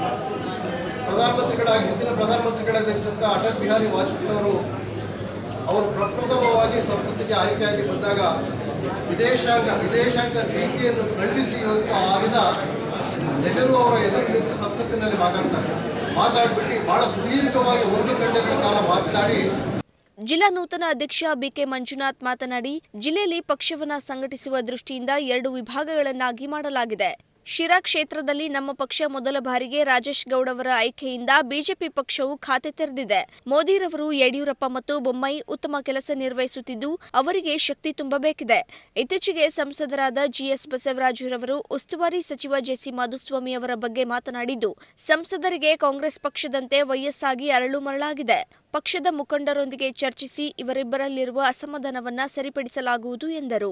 ಹಿಂದಿನ ಪ್ರಧಾನಮಂತ್ರಿಗಳಾಗಿದ್ದಂಥ ಅಟಲ್ ಬಿಹಾರಿ ವಾಜಪೇಯಿ ಅವರು ಪ್ರಪ್ರಥಮವಾಗಿ ಸಂಸತ್ತಿಗೆ ಆಯ್ಕೆಯಾಗಿ ಬಂದಾಗ ವಿದೇಶಾಂಗ ನೀತಿಯನ್ನು ಖಂಡಿಸಿ ಆ ದಿನ ನೆಹರು ಅವರ ಎದುರು ನಿಂತು ಸಂಸತ್ತಿನಲ್ಲಿ ಮಾತಾಡ್ಬಿಟ್ಟು ಬಹಳ ಸುದೀರ್ಘವಾಗಿ 1 ಗಂಟೆಗಳ ಕಾಲ ಮಾತನಾಡಿ. ಜಿಲ್ಲಾ ನೂತನ ಅಧ್ಯಕ್ಷ ಬಿಕೆ ಮಂಜುನಾಥ್ ಮಾತನಾಡಿ, ಜಿಲ್ಲೆಯಲ್ಲಿ ಪಕ್ಷವನ್ನು ಸಂಘಟಿಸುವ ದೃಷ್ಟಿಯಿಂದ 2 ವಿಭಾಗಗಳನ್ನಾಗಿ ಮಾಡಲಾಗಿದೆ. ಶಿರಾ ಕ್ಷೇತ್ರದಲ್ಲಿ ನಮ್ಮ ಪಕ್ಷ ಮೊದಲ ಬಾರಿಗೆ ರಾಜೇಶ್ ಗೌಡ್ ಅವರ ಆಯ್ಕೆಯಿಂದ ಬಿಜೆಪಿ ಪಕ್ಷವು ಖಾತೆ ತೆರೆದಿದೆ. ಮೋದಿರವರು ಯಡಿಯೂರಪ್ಪ ಮತ್ತು ಬೊಮ್ಮಾಯಿ ಉತ್ತಮ ಕೆಲಸ ನಿರ್ವಹಿಸುತ್ತಿದ್ದು ಅವರಿಗೆ ಶಕ್ತಿ ತುಂಬಬೇಕಿದೆ. ಇತ್ತೀಚೆಗೆ ಸಂಸದರಾದ ಜಿಎಸ್ ಬಸವರಾಜರವರು ಉಸ್ತುವಾರಿ ಸಚಿವ ಜೆಸಿ ಮಾಧುಸ್ವಾಮಿ ಅವರ ಬಗ್ಗೆ ಮಾತನಾಡಿದ್ದು, ಸಂಸದರಿಗೆ ಕಾಂಗ್ರೆಸ್ ಪಕ್ಷದಂತೆ ವಯಸ್ಸಾಗಿ ಅರಳು ಮರಳಾಗಿದೆ. ಪಕ್ಷದ ಮುಖಂಡರೊಂದಿಗೆ ಚರ್ಚಿಸಿ ಇವರಿಬ್ಬರಲ್ಲಿರುವ ಅಸಮಾಧಾನವನ್ನ ಸರಿಪಡಿಸಲಾಗುವುದು ಎಂದರು.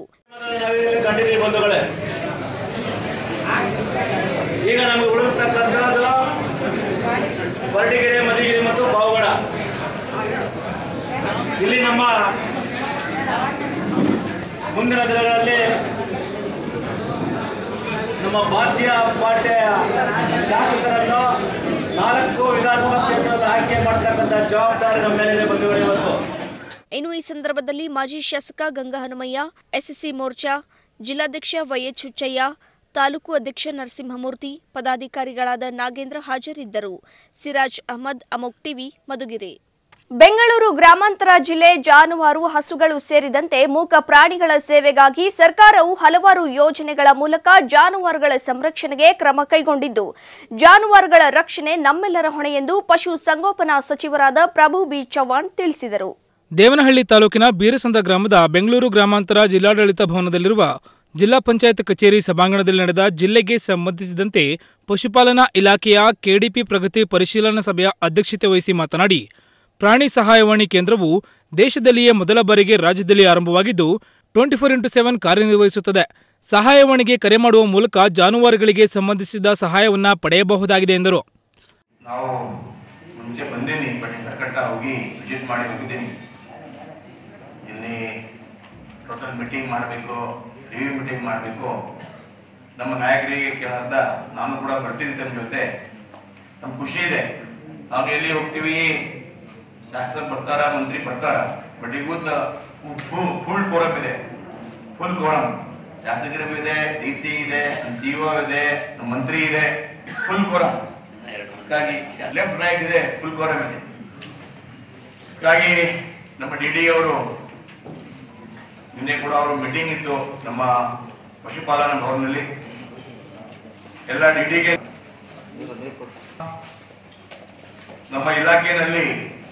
ಈಗ ನಮಗೆ ಉಳಿರ್ತಕ್ಕಂಥದ್ದು ಹೊರಡಿಗೆರೆ, ಮದಿಗೆರೆ ಮತ್ತು ಪಾವಗಡ. ಇಲ್ಲಿ ನಮ್ಮ ಮುಂದಿನ ದಿನಗಳಲ್ಲಿ ನಮ್ಮ ಭಾರತೀಯ ಪಾರ್ಟಿಯ ಶಾಸಕರನ್ನು 4 ವಿಧಾನಸಭಾ ಕ್ಷೇತ್ರದ ಆಯ್ಕೆ ಮಾಡತಕ್ಕಂಥ ಜವಾಬ್ದಾರಿ ನಮ್ಮ ಮೇಲಿದೆ ಬಂಧುಗಳು ಇವತ್ತು. ಇನ್ನು ಈ ಸಂದರ್ಭದಲ್ಲಿ ಮಾಜಿ ಶಾಸಕ ಗಂಗಾ ಹನುಮಯ್ಯ, ಎಸ್ಎಸ್ಸಿ ಮೋರ್ಚಾ ಜಿಲ್ಲಾಧ್ಯಕ್ಷ ವೈಎಚ್ ಹುಚ್ಚಯ್ಯ, ತಾಲೂಕು ಅಧ್ಯಕ್ಷ ನರಸಿಂಹಮೂರ್ತಿ, ಪದಾಧಿಕಾರಿಗಳಾದ ನಾಗೇಂದ್ರ ಹಾಜರಿದ್ದರು. ಸಿರಾಜ್ ಅಹಮದ್, ಅಮೋಕ್ ಟಿವಿ, ಮಧುಗಿರಿ. ಬೆಂಗಳೂರು ಗ್ರಾಮಾಂತರ ಜಿಲ್ಲೆ ಜಾನುವಾರು, ಹಸುಗಳು ಸೇರಿದಂತೆ ಮೂಕ ಪ್ರಾಣಿಗಳ ಸೇವೆಗಾಗಿ ಸರ್ಕಾರವು ಹಲವಾರು ಯೋಜನೆಗಳ ಮೂಲಕ ಜಾನುವಾರುಗಳ ಸಂರಕ್ಷಣೆಗೆ ಕ್ರಮ ಕೈಗೊಂಡಿದ್ದು, ಜಾನುವಾರುಗಳ ರಕ್ಷಣೆ ನಮ್ಮೆಲ್ಲರ ಹೊಣೆ ಎಂದು ಪಶು ಸಂಗೋಪನಾ ಸಚಿವರಾದ ಪ್ರಭು ಬಿ ಚವ್ಹಾಣ್ ತಿಳಿಸಿದರು. ದೇವನಹಳ್ಳಿ ತಾಲೂಕಿನ ಬೀರಸಂದ್ರ ಗ್ರಾಮದ ಬೆಂಗಳೂರು ಗ್ರಾಮಾಂತರ ಜಿಲ್ಲಾಡಳಿತ ಭವನದಲ್ಲಿರುವ ಜಿಲ್ಲಾ ಪಂಚಾಯತ್ ಕಚೇರಿ ಸಭಾಂಗಣದಲ್ಲಿ ನಡೆದ ಜಿಲ್ಲೆಗೆ ಸಂಬಂಧಿಸಿದಂತೆ ಪಶುಪಾಲನಾ ಇಲಾಖೆಯ ಕೆಡಿಪಿ ಪ್ರಗತಿ ಪರಿಶೀಲನಾ ಸಭೆಯ ಅಧ್ಯಕ್ಷತೆ ವಹಿಸಿ ಮಾತನಾಡಿ, ಪ್ರಾಣಿ ಸಹಾಯವಾಣಿ ಕೇಂದ್ರವು ದೇಶದಲ್ಲಿಯೇ ಮೊದಲ ಬಾರಿಗೆ ರಾಜ್ಯದಲ್ಲಿ ಆರಂಭವಾಗಿದ್ದು 24x7 ಕಾರ್ಯನಿರ್ವಹಿಸುತ್ತದೆ. ಸಹಾಯವಾಣಿಗೆ ಕರೆ ಮಾಡುವ ಮೂಲಕ ಜಾನುವಾರುಗಳಿಗೆ ಸಂಬಂಧಿಸಿದ ಸಹಾಯವನ್ನು ಪಡೆಯಬಹುದಾಗಿದೆ ಎಂದರು. ನಾವು ಮುಂಚೆ ಬಂದೇನಿ, ಬಟ್ ಸರ್ಕಟ್ಟ ಹೋಗಿ ವಿಸಿಟ್ ಮಾಡಿ ಹೋಗಿದ್ದೀನಿ. ಇಲ್ಲಿ ಟೋಟಲ್ ಮೀಟಿಂಗ್ ಮಾಡಬೇಕು, ರಿವ್ಯೂ ಮೀಟಿಂಗ್ ಮಾಡಬೇಕು. ನಮ್ಮ ನಾಯಕರಿಗೆ ಕೇಳಾದ ನಾನು ಕೂಡ ಬರ್ತೀನಿ ತಮ್ಮ ಜೊತೆ. ನಮ್ಗೆ ಖುಷಿ ಇದೆ. ನಾವು ಎಲ್ಲಿ ಹೋಗ್ತೀವಿ, ಶಾಸಕರು ಬರ್ತಾರ, ಮಂತ್ರಿ ಬರ್ತಾರ, ಬಟ್ ಈಗ ಫುಲ್ ಕೋರಮ್ ಇದೆ. ಫುಲ್ ಕೋರಮ್ ಶಾಸಕರು ಇದೆ, DC ಇದೆ, ನಮ್ಮ CEO ಇದೆ, ನಮ್ಮ ಮಂತ್ರಿ ಇದೆ, ಫುಲ್ ಕೋರಮ್. ಹಾಗಾಗಿ ಲೆಫ್ಟ್ ರೈಟ್ ಇದೆ, ಫುಲ್ ಕೋರಮ್ ಇದೆ. ಹಾಗಾಗಿ ನಮ್ಮ DD ಅವರು ನಿನ್ನೆ ಕೂಡ ಅವರು ಮೀಟಿಂಗ್ ಇತ್ತು ನಮ್ಮ ಪಶುಪಾಲನಾ ಭವನದಲ್ಲಿ. ಎಲ್ಲ DDಗೆ ನಮ್ಮ ಇಲಾಖೆಯಲ್ಲಿ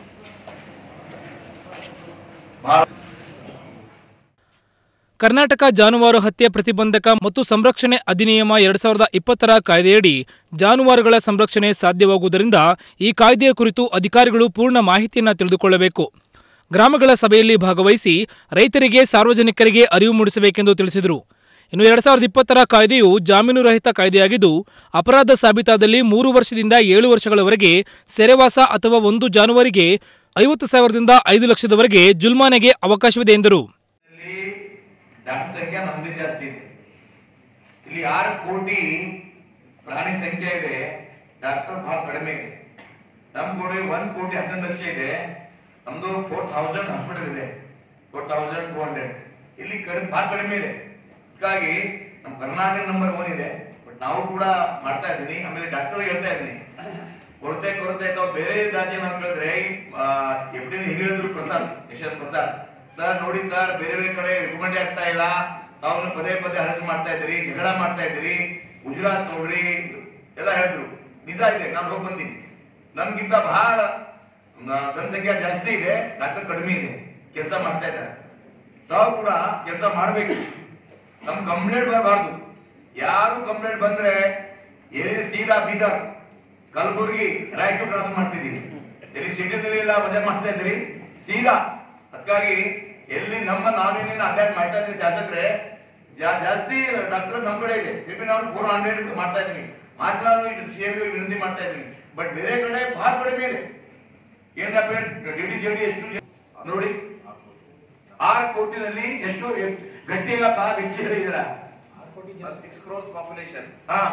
ಕರ್ನಾಟಕ ಜಾನುವಾರು ಹತ್ಯೆ ಪ್ರತಿಬಂಧಕ ಮತ್ತು ಸಂರಕ್ಷಣೆ ಅಧಿನಿಯಮ 2020ರ ಕಾಯ್ದೆಯಡಿ ಜಾನುವಾರುಗಳ ಸಂರಕ್ಷಣೆ ಸಾಧ್ಯವಾಗುವುದರಿಂದ ಈ ಕಾಯ್ದೆಯ ಕುರಿತು ಅಧಿಕಾರಿಗಳು ಪೂರ್ಣ ಮಾಹಿತಿಯನ್ನು ತಿಳಿದುಕೊಳ್ಳಬೇಕು. ಗ್ರಾಮಗಳ ಸಭೆಯಲ್ಲಿ ಭಾಗವಹಿಸಿ ರೈತರಿಗೆ, ಸಾರ್ವಜನಿಕರಿಗೆ ಅರಿವು ಮೂಡಿಸಬೇಕೆಂದು ತಿಳಿಸಿದರು. ಇನ್ನು 2020ರ ಕಾಯ್ದೆಯು ಜಾಮೀನು ರಹಿತ ಕಾಯ್ದೆಯಾಗಿದ್ದು, ಅಪರಾಧ ಸಾಬೀತಾದಲ್ಲಿ 3 ವರ್ಷದಿಂದ 7 ವರ್ಷಗಳವರೆಗೆ ಸೆರೆವಾಸ ಅಥವಾ ಒಂದು ಜಾನುವಾರಿಗೆ 50,000ದಿಂದ 5 ಲಕ್ಷದವರೆಗೆ ಜುಲ್ಮಾನೆಗೆ ಅವಕಾಶವಿದೆ ಎಂದರು. ಡಾಕ್ಟರ್ ಸಂಖ್ಯೆ ನಮ್ದೇ ಜಾಸ್ತಿ ಇದೆ. ಇಲ್ಲಿ 6 ಕೋಟಿ ಪ್ರಾಣಿ ಸಂಖ್ಯೆ ಇದೆ, ಡಾಕ್ಟರ್ ಬಹಳ ಕಡಿಮೆ ಇದೆ. ನಮ್ ಕೂಡ 1 ಕೋಟಿ 11 ಲಕ್ಷ ಇದೆ. ನಮ್ದು 4,000 ಹಾಸ್ಪಿಟಲ್ ಇದೆ, 4,200. ಇಲ್ಲಿ ಬಹಳ ಕಡಿಮೆ ಇದೆ. ಹೀಗಾಗಿ ನಮ್ ಕರ್ನಾಟಕ ನಂಬರ್ 1 ಇದೆ. ಬಟ್ ನಾವು ಕೂಡ ಮಾಡ್ತಾ ಇದ್ದೀನಿ. ಆಮೇಲೆ ಡಾಕ್ಟರ್ ಹೇಳ್ತಾ ಇದ್ದೀನಿ, ಕೊರತೆ ಅಥವಾ ಬೇರೆ ರಾಜ್ಯ ನಾವು ಕೇಳಿದ್ರೆ FD ಹೇಳಿದ್ರು ಯಶವಂತ್ ಪ್ರಸಾದ್ ಸರ್, ನೋಡಿ ಸರ್, ಬೇರೆ ಕಡೆ ರಿಕಮೆಂಡ್ ಆಗ್ತಾ ಇಲ್ಲ, ತಾವು ಪದೇ ಅರೆಸ್ಟ್ ಮಾಡ್ತಾ ಇದ್ದೀರಿ, ಜಗಳ ಮಾಡ್ತಾ ಇದ್ದೀರಿ, ಗುಜರಾತ್ ನೋಡ್ರಿ ಎಲ್ಲ ಹೇಳಿದ್ರು. ನಿಜ ಇದೆ, ನಾನು ಹೋಗಿ ಬಂದೀನಿ. ನಮ್ಗಿಂತ ಬಹಳ ಜನಸಂಖ್ಯೆ ಜಾಸ್ತಿ ಇದೆ, ಡಾಕ್ಟರ್ ಕಡಿಮೆ ಇದೆ, ಕೆಲಸ ಮಾಡ್ತಾ ಇದ್ದಾರೆ. ತಾವು ಕೂಡ ಕೆಲಸ ಮಾಡ್ಬೇಕು. ನಮ್ ಕಂಪ್ಲೇಂಟ್ ಬರಬಾರ್ದು. ಯಾರು ಕಂಪ್ಲೇಂಟ್ ಬಂದ್ರೆ ಸೀದಾ ಬೀದರ್, ಕಲಬುರ್ಗಿ, ರಾಯಚೂರು ಟ್ರಾನ್ಸ್ಫರ್ ಮಾಡ್ತಿದೀವಿ. ಎಲ್ಲಿ ಸಿಟಿದಲ್ಲಿ ಎಲ್ಲ ಮಜಾ ಮಾಡ್ತಾ ಇದ್ರಿ ಸೀದಾ. ಅದಕ್ಕಾಗಿ ಎಲ್ಲಿ ನಾವೇನ ಅಧ್ಯಯನ ಮಾಡ್ತಾ ಇದ್ರಿ ಶಾಸಕರೇ, ಜಾಸ್ತಿ ಡಾಕ್ಟರ್ ನಮ್ ಕಡೆ ಇದೆ. ನಾವು 400 ಮಾಡ್ತಾ ಇದೀವಿ. CM ವಿನಂತಿ ಮಾಡ್ತಾ ಇದೀವಿ. ಬಟ್ ಬೇರೆ ಕಡೆ ಬಹಳ ಕಡಿಮೆ ಇದೆ. ಏನಪ್ಪ DD ಎಷ್ಟು ನೋಡಿ, 6 ಕೋಟಿನಲ್ಲಿ ಎಷ್ಟು ಗಟ್ಟಿ ಹೇಳಿದೀರ? 6 crores ಪಾಪ್ಯುಲೇಷನ್.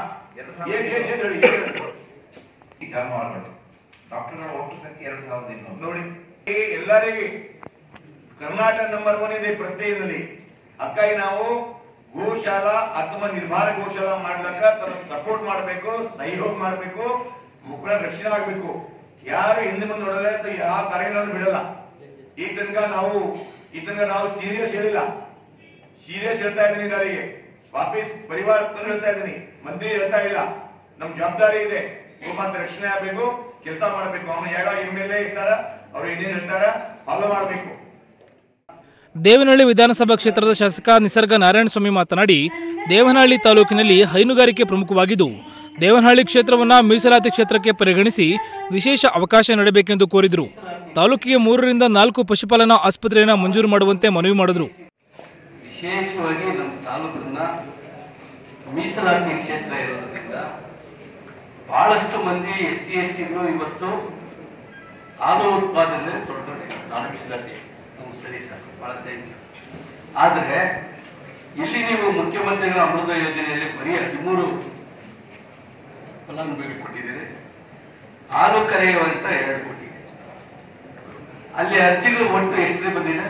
ಡಾಕ್ಟರ್ಗಳ ಒಟ್ಟು ಸಂಖ್ಯೆ 2,200 ನೋಡಿ. ಎಲ್ಲರಿಗೆ ಕರ್ನಾಟಕ ನಂಬರ್ 1 ಇದೆ ಪ್ರತ್ಯೇಕದಲ್ಲಿ. ಅಕ್ಕಾಯಿ ನಾವು ಗೋಶಾಲಾ ಅಥವಾ ನಿರ್ಭರ ಗೋಶಾಲಾ ಮಾಡ್ಲಕ್ಕ ಸಪೋರ್ಟ್ ಮಾಡಬೇಕು, ಸಹಯೋಗ ಮಾಡಬೇಕು, ಮಕ್ಕಳ ರಕ್ಷಣೆ ಆಗಬೇಕು. ಯಾರು ಹಿಂದೆ ಮುಂದೆ ನೋಡಲ್ಲ, ಯಾವ ಕಾರ್ಯಗಳನ್ನು ಬಿಡಲ್ಲ. ಈ ತನಕ ನಾವು ಸೀರಿಯಸ್ ಹೇಳಿಲ್ಲ. ಸೀರಿಯಸ್ ಹೇಳ್ತಾ ಇದ್ದೀನಿ ಎಲ್ಲರಿಗೆ. ವಾಪಸ್ ಪರಿವಾರ ಹೇಳ್ತಾ ಇದ್ದೀನಿ, ಮಂತ್ರಿ ಹೇಳ್ತಾ ಇಲ್ಲ. ನಮ್ ಜವಾಬ್ದಾರಿ ಇದೆ, ಗೋಮಾತೆ ರಕ್ಷಣೆ ಆಗ್ಬೇಕು, ಕೆಲಸ ಮಾಡ್ಬೇಕು. ಅವನು ಯಾವಾಗ ಎಮ್ಎಲ್ಎ ಇರ್ತಾರ, ಅವ್ರು ಏನೇನ್ ಹೇಳ್ತಾರ ಫಾಲೋ ಮಾಡ್ಬೇಕು. ದೇವನಹಳ್ಳಿ ವಿಧಾನಸಭಾ ಕ್ಷೇತ್ರದ ಶಾಸಕ ನಿಸರ್ಗ ನಾರಾಯಣಸ್ವಾಮಿ ಮಾತನಾಡಿ, ದೇವನಹಳ್ಳಿ ತಾಲೂಕಿನಲ್ಲಿ ಹೈನುಗಾರಿಕೆ ಪ್ರಮುಖವಾಗಿದ್ದು ದೇವನಹಳ್ಳಿ ಕ್ಷೇತ್ರವನ್ನು ಮೀಸಲಾತಿ ಕ್ಷೇತ್ರಕ್ಕೆ ಪರಿಗಣಿಸಿ ವಿಶೇಷ ಅವಕಾಶ ನೀಡಬೇಕೆಂದು ಕೋರಿದರು. ತಾಲೂಕಿಗೆ 3 ರಿಂದ 4 ಪಶುಪಾಲನಾ ಆಸ್ಪತ್ರೆಯನ್ನು ಮಂಜೂರು ಮಾಡುವಂತೆ ಮನವಿ ಮಾಡಿದರು. ವಿಶೇಷವಾಗಿ ನಮ್ಮ ತಾಲೂಕನ್ನ ಮೀಸಲಾತಿ ಕ್ಷೇತ್ರ ಇರೋದ್ರಿಂದ ಬಹಳಷ್ಟು ಮಂದಿ SC STಗಳು ಇವತ್ತು ಹಾಲು ಉತ್ಪಾದನೆ ತೊಡಕೊಂಡಿದ್ದಾರೆ. ನಾನು ಮೀಸಲಾತಿ ಸರಿ ಸರ್, ಬಹಳ ಥ್ಯಾಂಕ್ ಯು. ಆದರೆ ಇಲ್ಲಿ ನೀವು ಮುಖ್ಯಮಂತ್ರಿಗಳ ಅಮೃತ ಯೋಜನೆಯಲ್ಲಿ ಬರೀ 13 ಫಲಾನುಭವಿಗಳು ಕೊಟ್ಟಿದ್ದೀರಿ, ಹಾಲು ಕರೆಯುವಂತ 2 ಕೊಟ್ಟಿದ್ದೀರಿ. ಅಲ್ಲಿ ಅರ್ಜಿಗಳು ಒಟ್ಟು ಎಷ್ಟು ಬಂದಿದೆ?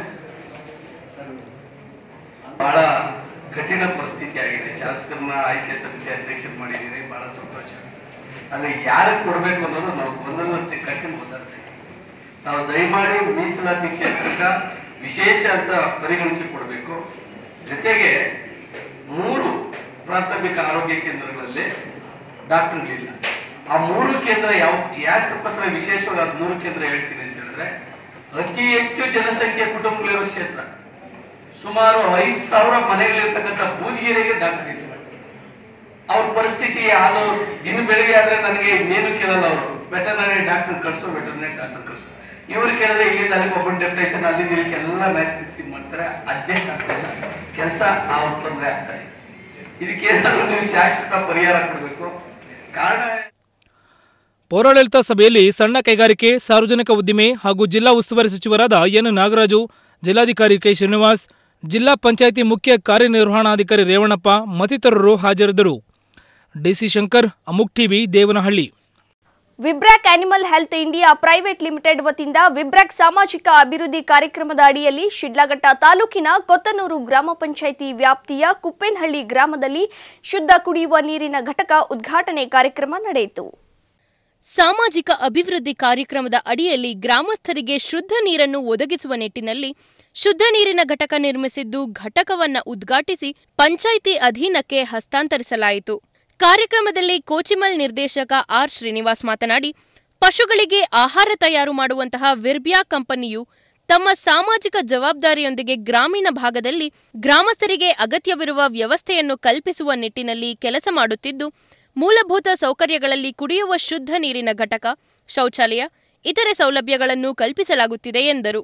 ಬಹಳ ಕಠಿಣ ಪರಿಸ್ಥಿತಿ ಆಗಿದೆ. ಶಾಸಕರನ್ನ ಆಯ್ಕೆ ಸಮಿತಿ ಅಧ್ಯಕ್ಷರು ಮಾಡಿದ್ದೀರಿ, ಬಹಳ ಸಂತೋಷ. ಅಲ್ಲಿ ಯಾರಿಗೆ ಕೊಡಬೇಕು ಅನ್ನೋದು ನಾವು ಒಂದೊಂದು ಕಠಿಣ ಗೊತ್ತಾಗ್ತದೆ. ನಾವು ದಯಮಾಡಿ ಮೀಸಲಾತಿ ಕ್ಷೇತ್ರಕ್ಕೆ ವಿಶೇಷ ಅಂತ ಪರಿಗಣಿಸಿ ಕೊಡಬೇಕು. ಜೊತೆಗೆ 3 ಪ್ರಾಥಮಿಕ ಆರೋಗ್ಯ ಕೇಂದ್ರಗಳಲ್ಲಿ ಡಾಕ್ಟರ್ಗಳಿಲ್ಲ. ಆ 3 ಕೇಂದ್ರ ಯಾಕಕ್ಕೋಸ್ಕರ ವಿಶೇಷವಾಗಿ ಅದು 3 ಕೇಂದ್ರ ಹೇಳ್ತೀನಿ ಅಂತ ಹೇಳಿದ್ರೆ, ಅತಿ ಹೆಚ್ಚು ಜನಸಂಖ್ಯೆ ಕುಟುಂಬಗಳಿರೋ ಕ್ಷೇತ್ರ. ಸುಮಾರು 5,000 ಮನೆಗಳಿರ್ತಕ್ಕಂಥ ಬೂದಿಗೆರೆಗೆ ಡಾಕ್ಟರ್ ಇಲ್ಲ. ಅವ್ರ ಪರಿಸ್ಥಿತಿ ಅದು ದಿನ ಬೆಳಿಗ್ಗೆ ಆದ್ರೆ ನನಗೆ ಇನ್ನೇನು ಕೇಳಲ್ಲ, ಅವರು ವೆಟರ್ನರಿ ಡಾಕ್ಟರ್ ಕಳಿಸೋ, ವೆಟರ್ನರಿ ಡಾಕ್ಟರ್ ಕಳಿಸೋ. ಇವ್ರು ಕೇಳಿದ್ರೆ ಇಲ್ಲಿಂದ ಅಲ್ಲಿಗೆ ಒಬ್ಬನ ಡೆಪ್ಯುಟೇಷನ್, ಅಲ್ಲಿಂದ ಇಲ್ಲಿಗೆ ಎಲ್ಲ ಮ್ಯಾಥ್ಮೆಟಿಕ್ಸ್ ಮಾಡ್ತಾರೆ, ಅಡ್ಜಸ್ಟ್ ಆಗ್ತಾ ಇಲ್ಲ, ಕೆಲಸ ಅವ್ರ ತೊಂದರೆ ಆಗ್ತಾ ಇದೆ. ಇದಕ್ಕೇನಾದ್ರೂ ನೀವು ಶಾಶ್ವತ ಪರಿಹಾರ ಕೊಡಬೇಕು. ಕಾರಣ ಪೌರಾಡಳಿತ ಸಭೆಯಲ್ಲಿ ಸಣ್ಣ ಕೈಗಾರಿಕೆ, ಸಾರ್ವಜನಿಕ ಉದ್ದಿಮೆ ಹಾಗೂ ಜಿಲ್ಲಾ ಉಸ್ತುವಾರಿ ಸಚಿವರಾದ ಎನ್ ನಾಗರಾಜು, ಜಿಲ್ಲಾಧಿಕಾರಿ ಕೆ ಶ್ರೀನಿವಾಸ್, ಜಿಲ್ಲಾ ಪಂಚಾಯಿತಿ ಮುಖ್ಯ ಕಾರ್ಯನಿರ್ವಹಣಾಧಿಕಾರಿ ರೇವಣಪ್ಪ ಮತ್ತಿತರರು ಹಾಜರಿದ್ದರು. ಡಿಸಿ ಶಂಕರ್, ಅಮುಕ್ ಟಿವಿ, ದೇವನಹಳ್ಳಿ. ವಿಬ್ರಾಕ್ animal health India private limited ವತಿಯಿಂದ ವಿಬ್ರಾಕ್ ಸಾಮಾಜಿಕ ಅಭಿವೃದ್ಧಿ ಕಾರ್ಯಕ್ರಮದ ಅಡಿಯಲ್ಲಿ ಶಿಡ್ಲಘಟ್ಟ ತಾಲೂಕಿನ ಕೊತ್ತನೂರು ಗ್ರಾಮ ಪಂಚಾಯಿತಿ ವ್ಯಾಪ್ತಿಯ ಕುಪ್ಪೇನಹಳ್ಳಿ ಗ್ರಾಮದಲ್ಲಿ ಶುದ್ಧ ಕುಡಿಯುವ ನೀರಿನ ಘಟಕ ಉದ್ಘಾಟನೆ ಕಾರ್ಯಕ್ರಮ ನಡೆಯಿತು. ಸಾಮಾಜಿಕ ಅಭಿವೃದ್ಧಿ ಕಾರ್ಯಕ್ರಮದ ಅಡಿಯಲ್ಲಿ ಗ್ರಾಮಸ್ಥರಿಗೆ ಶುದ್ಧ ನೀರನ್ನು ಒದಗಿಸುವ ನಿಟ್ಟಿನಲ್ಲಿ ಶುದ್ಧ ನೀರಿನ ಘಟಕ ನಿರ್ಮಿಸಿದ್ದು, ಘಟಕವನ್ನು ಉದ್ಘಾಟಿಸಿ ಪಂಚಾಯಿತಿ ಅಧೀನಕ್ಕೆ ಹಸ್ತಾಂತರಿಸಲಾಯಿತು. ಕಾರ್ಯಕ್ರಮದಲ್ಲಿ ಕೋಚಿಮಲ್ ನಿರ್ದೇಶಕ ಆರ್ ಶ್ರೀನಿವಾಸ್ ಮಾತನಾಡಿ, ಪಶುಗಳಿಗೆ ಆಹಾರ ತಯಾರು ಮಾಡುವಂತಹ ವಿರ್ಬ್ಯಾ ಕಂಪನಿಯು ತಮ್ಮ ಸಾಮಾಜಿಕ ಜವಾಬ್ದಾರಿಯೊಂದಿಗೆ ಗ್ರಾಮೀಣ ಭಾಗದಲ್ಲಿ ಗ್ರಾಮಸ್ಥರಿಗೆ ಅಗತ್ಯವಿರುವ ವ್ಯವಸ್ಥೆಯನ್ನು ಕಲ್ಪಿಸುವ ನಿಟ್ಟಿನಲ್ಲಿ ಕೆಲಸ ಮಾಡುತ್ತಿದ್ದು, ಮೂಲಭೂತ ಸೌಕರ್ಯಗಳಲ್ಲಿ ಕುಡಿಯುವ ಶುದ್ಧ ನೀರಿನ ಘಟಕ, ಶೌಚಾಲಯ, ಇತರೆ ಸೌಲಭ್ಯಗಳನ್ನು ಕಲ್ಪಿಸಲಾಗುತ್ತಿದೆ ಎಂದರು.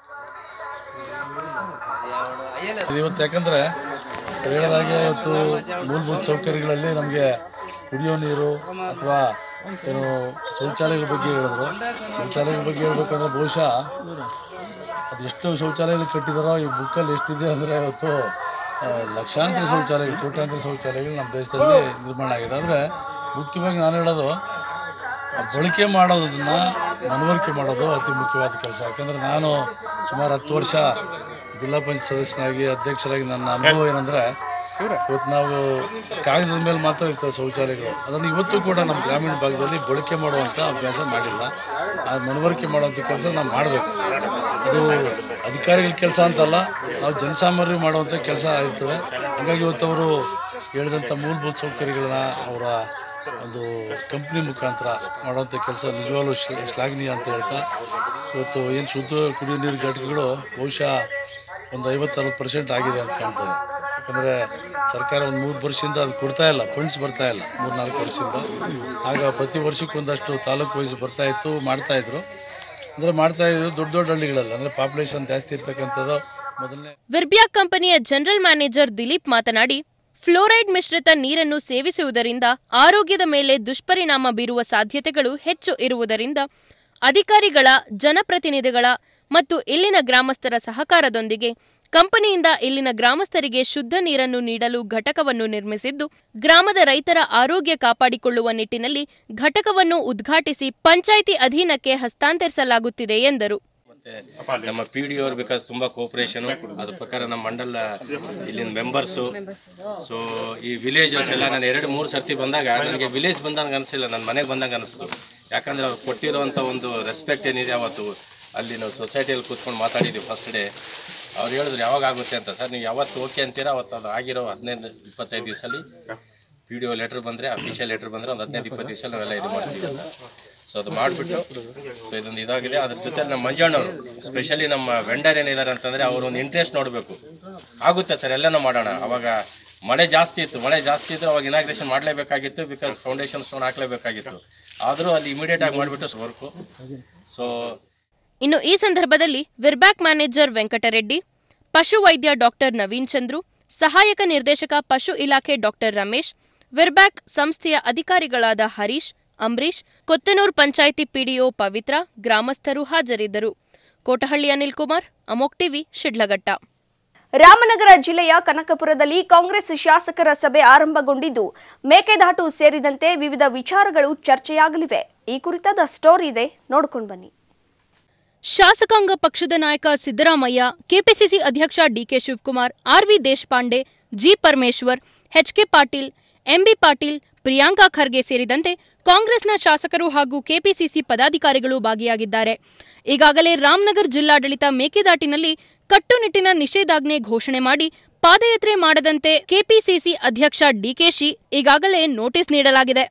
ಇವತ್ತು ಯಾಕಂದರೆ ಹೇಳೋದಾಗೆ ಇವತ್ತು ಮೂಲಭೂತ ಸೌಕರ್ಯಗಳಲ್ಲಿ ನಮಗೆ ಕುಡಿಯೋ ನೀರು ಅಥವಾ ಏನು ಶೌಚಾಲಯಗಳ ಬಗ್ಗೆ ಹೇಳಿದ್ರು. ಶೌಚಾಲಯಗಳ ಬಗ್ಗೆ ಹೇಳ್ಬೇಕಂದ್ರೆ ಬಹುಶಃ ಅದೆಷ್ಟು ಶೌಚಾಲಯಗಳು ಕಟ್ಟಿದಾರೋ ಈ ಬುಕ್ಕಲ್ಲಿ ಎಷ್ಟಿದೆ ಅಂದರೆ ಇವತ್ತು ಲಕ್ಷಾಂತರ ಶೌಚಾಲಯಗಳು, ಕೋಟ್ಯಾಂತರ ಶೌಚಾಲಯಗಳು ನಮ್ಮ ದೇಶದಲ್ಲಿ ನಿರ್ಮಾಣ ಆಗಿದೆ. ಅಂದರೆ ಮುಖ್ಯವಾಗಿ ನಾನು ಹೇಳೋದು ಬಳಕೆ ಮಾಡೋದನ್ನು ಮನವರಿಕೆ ಮಾಡೋದು ಅತಿ ಮುಖ್ಯವಾದ ಕೆಲಸ. ಯಾಕಂದರೆ ನಾನು ಸುಮಾರು 10 ವರ್ಷ ಜಿಲ್ಲಾ ಪಂಚಾಯತ್ ಸದಸ್ಯನಾಗಿ, ಅಧ್ಯಕ್ಷರಾಗಿ ನನ್ನ ಅನುಭವ ಏನಂದರೆ, ಇವತ್ತು ನಾವು ಕಾಗದದ ಮೇಲೆ ಮಾತ್ರ ಇರ್ತವೆ ಶೌಚಾಲಯಗಳು. ಅದನ್ನು ಇವತ್ತು ಕೂಡ ನಮ್ಮ ಗ್ರಾಮೀಣ ಭಾಗದಲ್ಲಿ ಬಳಕೆ ಮಾಡುವಂಥ ಅಭ್ಯಾಸ ಮಾಡಿಲ್ಲ. ಅದು ಮನವರಿಕೆ ಮಾಡುವಂಥ ಕೆಲಸ ನಾವು ಮಾಡಬೇಕು. ಅದು ಅಧಿಕಾರಿಗಳ ಕೆಲಸ ಅಂತಲ್ಲ, ನಾವು ಜನಸಾಮಾನ್ಯರು ಮಾಡುವಂಥ ಕೆಲಸ ಇರ್ತದೆ. ಹಾಗಾಗಿ ಇವತ್ತು ಅವರು ಹೇಳಿದಂಥ ಮೂಲಭೂತ ಸೌಕರ್ಯಗಳನ್ನ ಅವರ ಒಂದು ಕಂಪ್ನಿ ಮುಖಾಂತರ ಮಾಡುವಂಥ ಕೆಲಸ ನಿಜವಾಗ್ಲೂ ಶ್ಲಾಘನೀಯ ಅಂತ ಹೇಳ್ತಾ, ಇವತ್ತು ಏನು ಶುದ್ಧ ಕುಡಿಯೋ ನೀರು ಘಟಕಗಳು ಬಹುಶಃ ಒಂದು 50-60% ಆಗಿದೆ ಅಂತ ಕಾಣ್ತದೆ. ಯಾಕಂದರೆ ಸರ್ಕಾರ ಒಂದು 3 ವರ್ಷದಿಂದ ಅದು ಕೊಡ್ತಾ ಇಲ್ಲ, ಫಂಡ್ಸ್ ಬರ್ತಾ ಇಲ್ಲ 3-4 ವರ್ಷದಿಂದ. ಆಗ ಪ್ರತಿ ವರ್ಷಕ್ಕೆ ಒಂದಷ್ಟು ತಾಲೂಕು ವೈಸ್ ಬರ್ತಾಯಿತ್ತು, ಮಾಡ್ತಾಯಿದ್ರು. ಅಂದರೆ ಮಾಡ್ತಾಯಿದ್ರು ದೊಡ್ಡ ದೊಡ್ಡ ಹಳ್ಳಿಗಳಲ್ಲಿ, ಅಂದರೆ ಪಾಪ್ಯುಲೇಷನ್ ಜಾಸ್ತಿ ಇರ್ತಕ್ಕಂಥದ್ದು. ಮೊದಲನೇ ವಿರ್ಬ್ಯಾ ಕಂಪನಿಯ ಜನರಲ್ ಮ್ಯಾನೇಜರ್ ದಿಲೀಪ್ ಮಾತನಾಡಿ, ಫ್ಲೋರೈಡ್ ಮಿಶ್ರಿತ ನೀರನ್ನು ಸೇವಿಸುವುದರಿಂದ ಆರೋಗ್ಯದ ಮೇಲೆ ದುಷ್ಪರಿಣಾಮ ಬೀರುವ ಸಾಧ್ಯತೆಗಳು ಹೆಚ್ಚು ಇರುವುದರಿಂದ ಅಧಿಕಾರಿಗಳ, ಜನಪ್ರತಿನಿಧಿಗಳ ಮತ್ತು ಇಲ್ಲಿನ ಗ್ರಾಮಸ್ಥರ ಸಹಕಾರದೊಂದಿಗೆ ಕಂಪನಿಯಿಂದ ಇಲ್ಲಿನ ಗ್ರಾಮಸ್ಥರಿಗೆ ಶುದ್ಧ ನೀರನ್ನು ನೀಡಲು ಘಟಕವನ್ನು ನಿರ್ಮಿಸಿದ್ದು, ಗ್ರಾಮದ ರೈತರ ಆರೋಗ್ಯ ಕಾಪಾಡಿಕೊಳ್ಳುವ ನಿಟ್ಟಿನಲ್ಲಿ ಘಟಕವನ್ನು ಉದ್ಘಾಟಿಸಿ ಪಂಚಾಯಿತಿ ಅಧೀನಕ್ಕೆ ಹಸ್ತಾಂತರಿಸಲಾಗುತ್ತಿದೆ ಎಂದರು. ನಮ್ಮ PDO ಅವರು ಬಿಕಾಸ್ ತುಂಬ ಕೋಪರೇಷನು, ಅದ್ರ ಪ್ರಕಾರ ನಮ್ಮ ಮಂಡಲ ಇಲ್ಲಿನ ಮೆಂಬರ್ಸು. ಸೊ ಈ ವಿಲೇಜಸ್ ಎಲ್ಲ ನಾನು 2-3 ಸರ್ತಿ ಬಂದಾಗ ನನಗೆ ವಿಲೇಜ್ ಬಂದಂಗೆ ಅನಿಸಿಲ್ಲ, ನನ್ನ ಮನೆಗೆ ಬಂದಂಗೆ ಅನಿಸ್ತು. ಯಾಕಂದರೆ ಅವ್ರು ಕೊಟ್ಟಿರೋವಂಥ ಒಂದು ರೆಸ್ಪೆಕ್ಟ್ ಏನಿದೆ ಅವತ್ತು ಅಲ್ಲಿ ನಾವು ಸೊಸೈಟಿಯಲ್ಲಿ ಕೂತ್ಕೊಂಡು ಮಾತಾಡಿದ್ದೀವಿ ಫಸ್ಟ್ ಡೇ. ಅವ್ರು ಹೇಳಿದ್ರು ಯಾವಾಗ ಆಗುತ್ತೆ ಅಂತ. ಸರ್ ನೀವು ಯಾವತ್ತು ಓಕೆ ಅಂತೀರಾ ಅವತ್ತು ಅದು ಆಗಿರೋ 15-25 ದಿವಸದಲ್ಲಿ PDO ಲೆಟ್ರ್ ಬಂದರೆ, ಅಫಿಷಿಯಲ್ ಲೆಟ್ರ್ ಬಂದರೆ ಒಂದು 15-20 ದಿವಸ ನಾವೆಲ್ಲ ಇದು ಮಾಡ್ತೀವಿ ಅಂತ. ಸೊ ಅದು ಮಾಡಿಬಿಟ್ಟು ಸೊ ಇದೊಂದು ಇದಾಗಿದೆ. ಅದ್ರ ಜೊತೆ ನಮ್ಮ ಮಂಜಣ್ಣವರು ಸ್ಪೆಷಲಿ ನಮ್ಮ ವೆಂಡರ್ ಏನಿದ್ದಾರೆ ಅಂತಂದರೆ ಅವರು ಒಂದು ಇಂಟ್ರೆಸ್ಟ್ ನೋಡಬೇಕು. ಆಗುತ್ತೆ ಸರ್ ಎಲ್ಲನೂ ಮಾಡೋಣ. ಅವಾಗ ಮಳೆ ಜಾಸ್ತಿ ಇತ್ತು ಅವಾಗ ಇನಾಗ್ರೇಷನ್ ಮಾಡಲೇಬೇಕಾಗಿತ್ತು, ಬಿಕಾಸ್ ಫೌಂಡೇಶನ್ ಸ್ಟೋನ್ ಹಾಕಲೇಬೇಕಾಗಿತ್ತು. ಆದರೂ ಅಲ್ಲಿ ಇಮಿಡಿಯೇಟಾಗಿ ಮಾಡಿಬಿಟ್ಟು ವರ್ಕು. ಸೊ ಇನ್ನು ಈ ಸಂದರ್ಭದಲ್ಲಿ ವಿರ್ಬ್ಯಾಕ್ ಮ್ಯಾನೇಜರ್ ವೆಂಕಟರೆಡ್ಡಿ, ಪಶು ವೈದ್ಯ ಡಾಕ್ಟರ್ ನವೀನ್ ಚಂದ್ರು, ಸಹಾಯಕ ನಿರ್ದೇಶಕ ಪಶು ಇಲಾಖೆ ಡಾಕ್ಟರ್ ರಮೇಶ್, ವಿರ್ಬ್ಯಾಕ್ ಸಂಸ್ಥೆಯ ಅಧಿಕಾರಿಗಳಾದ ಹರೀಶ್, ಅಂಬರೀಶ್, ಕೊತ್ತನೂರು ಪಂಚಾಯಿತಿ PDO ಪವಿತ್ರ, ಗ್ರಾಮಸ್ಥರು ಹಾಜರಿದ್ದರು. ಕೋಟಹಳ್ಳಿ ಅನಿಲ್ ಕುಮಾರ್, ಅಮೋಕ್ ಟಿವಿ, ಶಿಡ್ಲಘಟ್ಟ. ರಾಮನಗರ ಜಿಲ್ಲೆಯ ಕನಕಪುರದಲ್ಲಿ ಕಾಂಗ್ರೆಸ್ ಶಾಸಕರ ಸಭೆ ಆರಂಭಗೊಂಡಿದ್ದು ಮೇಕೆದಾಟು ಸೇರಿದಂತೆ ವಿವಿಧ ವಿಚಾರಗಳು ಚರ್ಚೆಯಾಗಲಿವೆ. ಈ ಕುರಿತಾದ ಸ್ಟೋರಿ ಇದೆ, ನೋಡ್ಕೊಂಡು ಬನ್ನಿ. ಶಾಸಕಾಂಗ ಪಕ್ಷದ ನಾಯಕ ಸಿದ್ದರಾಮಯ್ಯ, ಕೆಪಿಸಿಸಿ ಅಧ್ಯಕ್ಷ DK Shivakumar, RV Deshpande, G Parameshwar, HK Patil, MB Patil, Priyanka Kharge ಸೇರಿದಂತೆ ಕಾಂಗ್ರೆಸ್ನ ಶಾಸಕರು ಹಾಗೂ ಕೆಪಿಸಿಸಿ ಪದಾಧಿಕಾರಿಗಳು ಭಾಗಿಯಾಗಿದ್ದಾರೆ. ಈಗಾಗಲೇ ರಾಮನಗರ ಜಿಲ್ಲಾಡಳಿತ ಮೇಕೆದಾಟಿನಲ್ಲಿ ಕಟ್ಟುನಿಟ್ಟಿನ ನಿಷೇಧಾಜ್ಞೆ ಘೋಷಣೆ ಮಾಡಿ ಪಾದಯಾತ್ರೆ ಮಾಡದಂತೆ ಕೆಪಿಸಿಸಿ ಅಧ್ಯಕ್ಷ DKಶಿ ಈಗಾಗಲೇ ನೋಟಿಸ್ ನೀಡಲಾಗಿದೆ.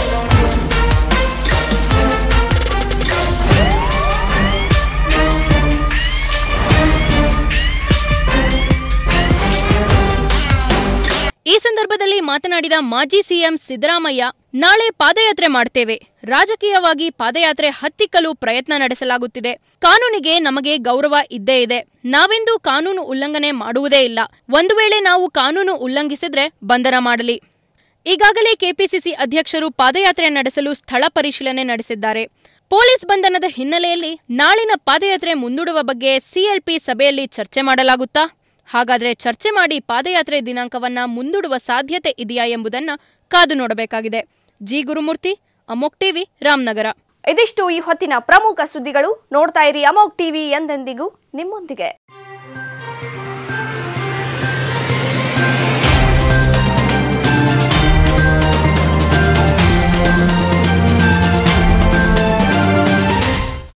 ಈ ಸಂದರ್ಭದಲ್ಲಿ ಮಾತನಾಡಿದ ಮಾಜಿ ಸಿಎಂ ಸಿದ್ದರಾಮಯ್ಯ, ನಾಳೆ ಪಾದಯಾತ್ರೆ ಮಾಡ್ತೇವೆ. ರಾಜಕೀಯವಾಗಿ ಪಾದಯಾತ್ರೆ ಹತ್ತಿಕ್ಕಲು ಪ್ರಯತ್ನ ನಡೆಸಲಾಗುತ್ತಿದೆ. ಕಾನೂನಿಗೆ ನಮಗೆ ಗೌರವ ಇದ್ದೇ ಇದೆ. ನಾವೆಂದೂ ಕಾನೂನು ಉಲ್ಲಂಘನೆ ಮಾಡುವುದೇ ಇಲ್ಲ. ಒಂದು ವೇಳೆ ನಾವು ಕಾನೂನು ಉಲ್ಲಂಘಿಸಿದ್ರೆ ಬಂಧನ ಮಾಡಲಿ. ಈಗಾಗಲೇ ಕೆಪಿಸಿಸಿ ಅಧ್ಯಕ್ಷರು ಪಾದಯಾತ್ರೆ ನಡೆಸಲು ಸ್ಥಳ ಪರಿಶೀಲನೆ ನಡೆಸಿದ್ದಾರೆ. ಪೊಲೀಸ್ ಬಂಧನದ ಹಿನ್ನೆಲೆಯಲ್ಲಿ ನಾಳಿನ ಪಾದಯಾತ್ರೆ ಮುಂದೂಡುವ ಬಗ್ಗೆ ಸಿಎಲ್ಪಿ ಸಭೆಯಲ್ಲಿ ಚರ್ಚೆ ಮಾಡಲಾಗುತ್ತಾ? ಹಾಗಾದ್ರೆ ಚರ್ಚೆ ಮಾಡಿ ಪಾದಯಾತ್ರೆ ದಿನಾಂಕವನ್ನ ಮುಂದೂಡುವ ಸಾಧ್ಯತೆ ಇದೆಯಾ ಎಂಬುದನ್ನ ಕಾದು ನೋಡಬೇಕಾಗಿದೆ. ಜಿ ಗುರುಮೂರ್ತಿ, ಅಮೋಕ್ ಟಿವಿ, ರಾಮನಗರ. ಇದಿಷ್ಟು ಈ ಹೊತ್ತಿನ ಪ್ರಮುಖ ಸುದ್ದಿಗಳು. ನೋಡ್ತಾ ಇರಿ ಅಮೋಕ್ ಟಿವಿ, ಎಂದೆಂದಿಗೂ ನಿಮ್ಮೊಂದಿಗೆ.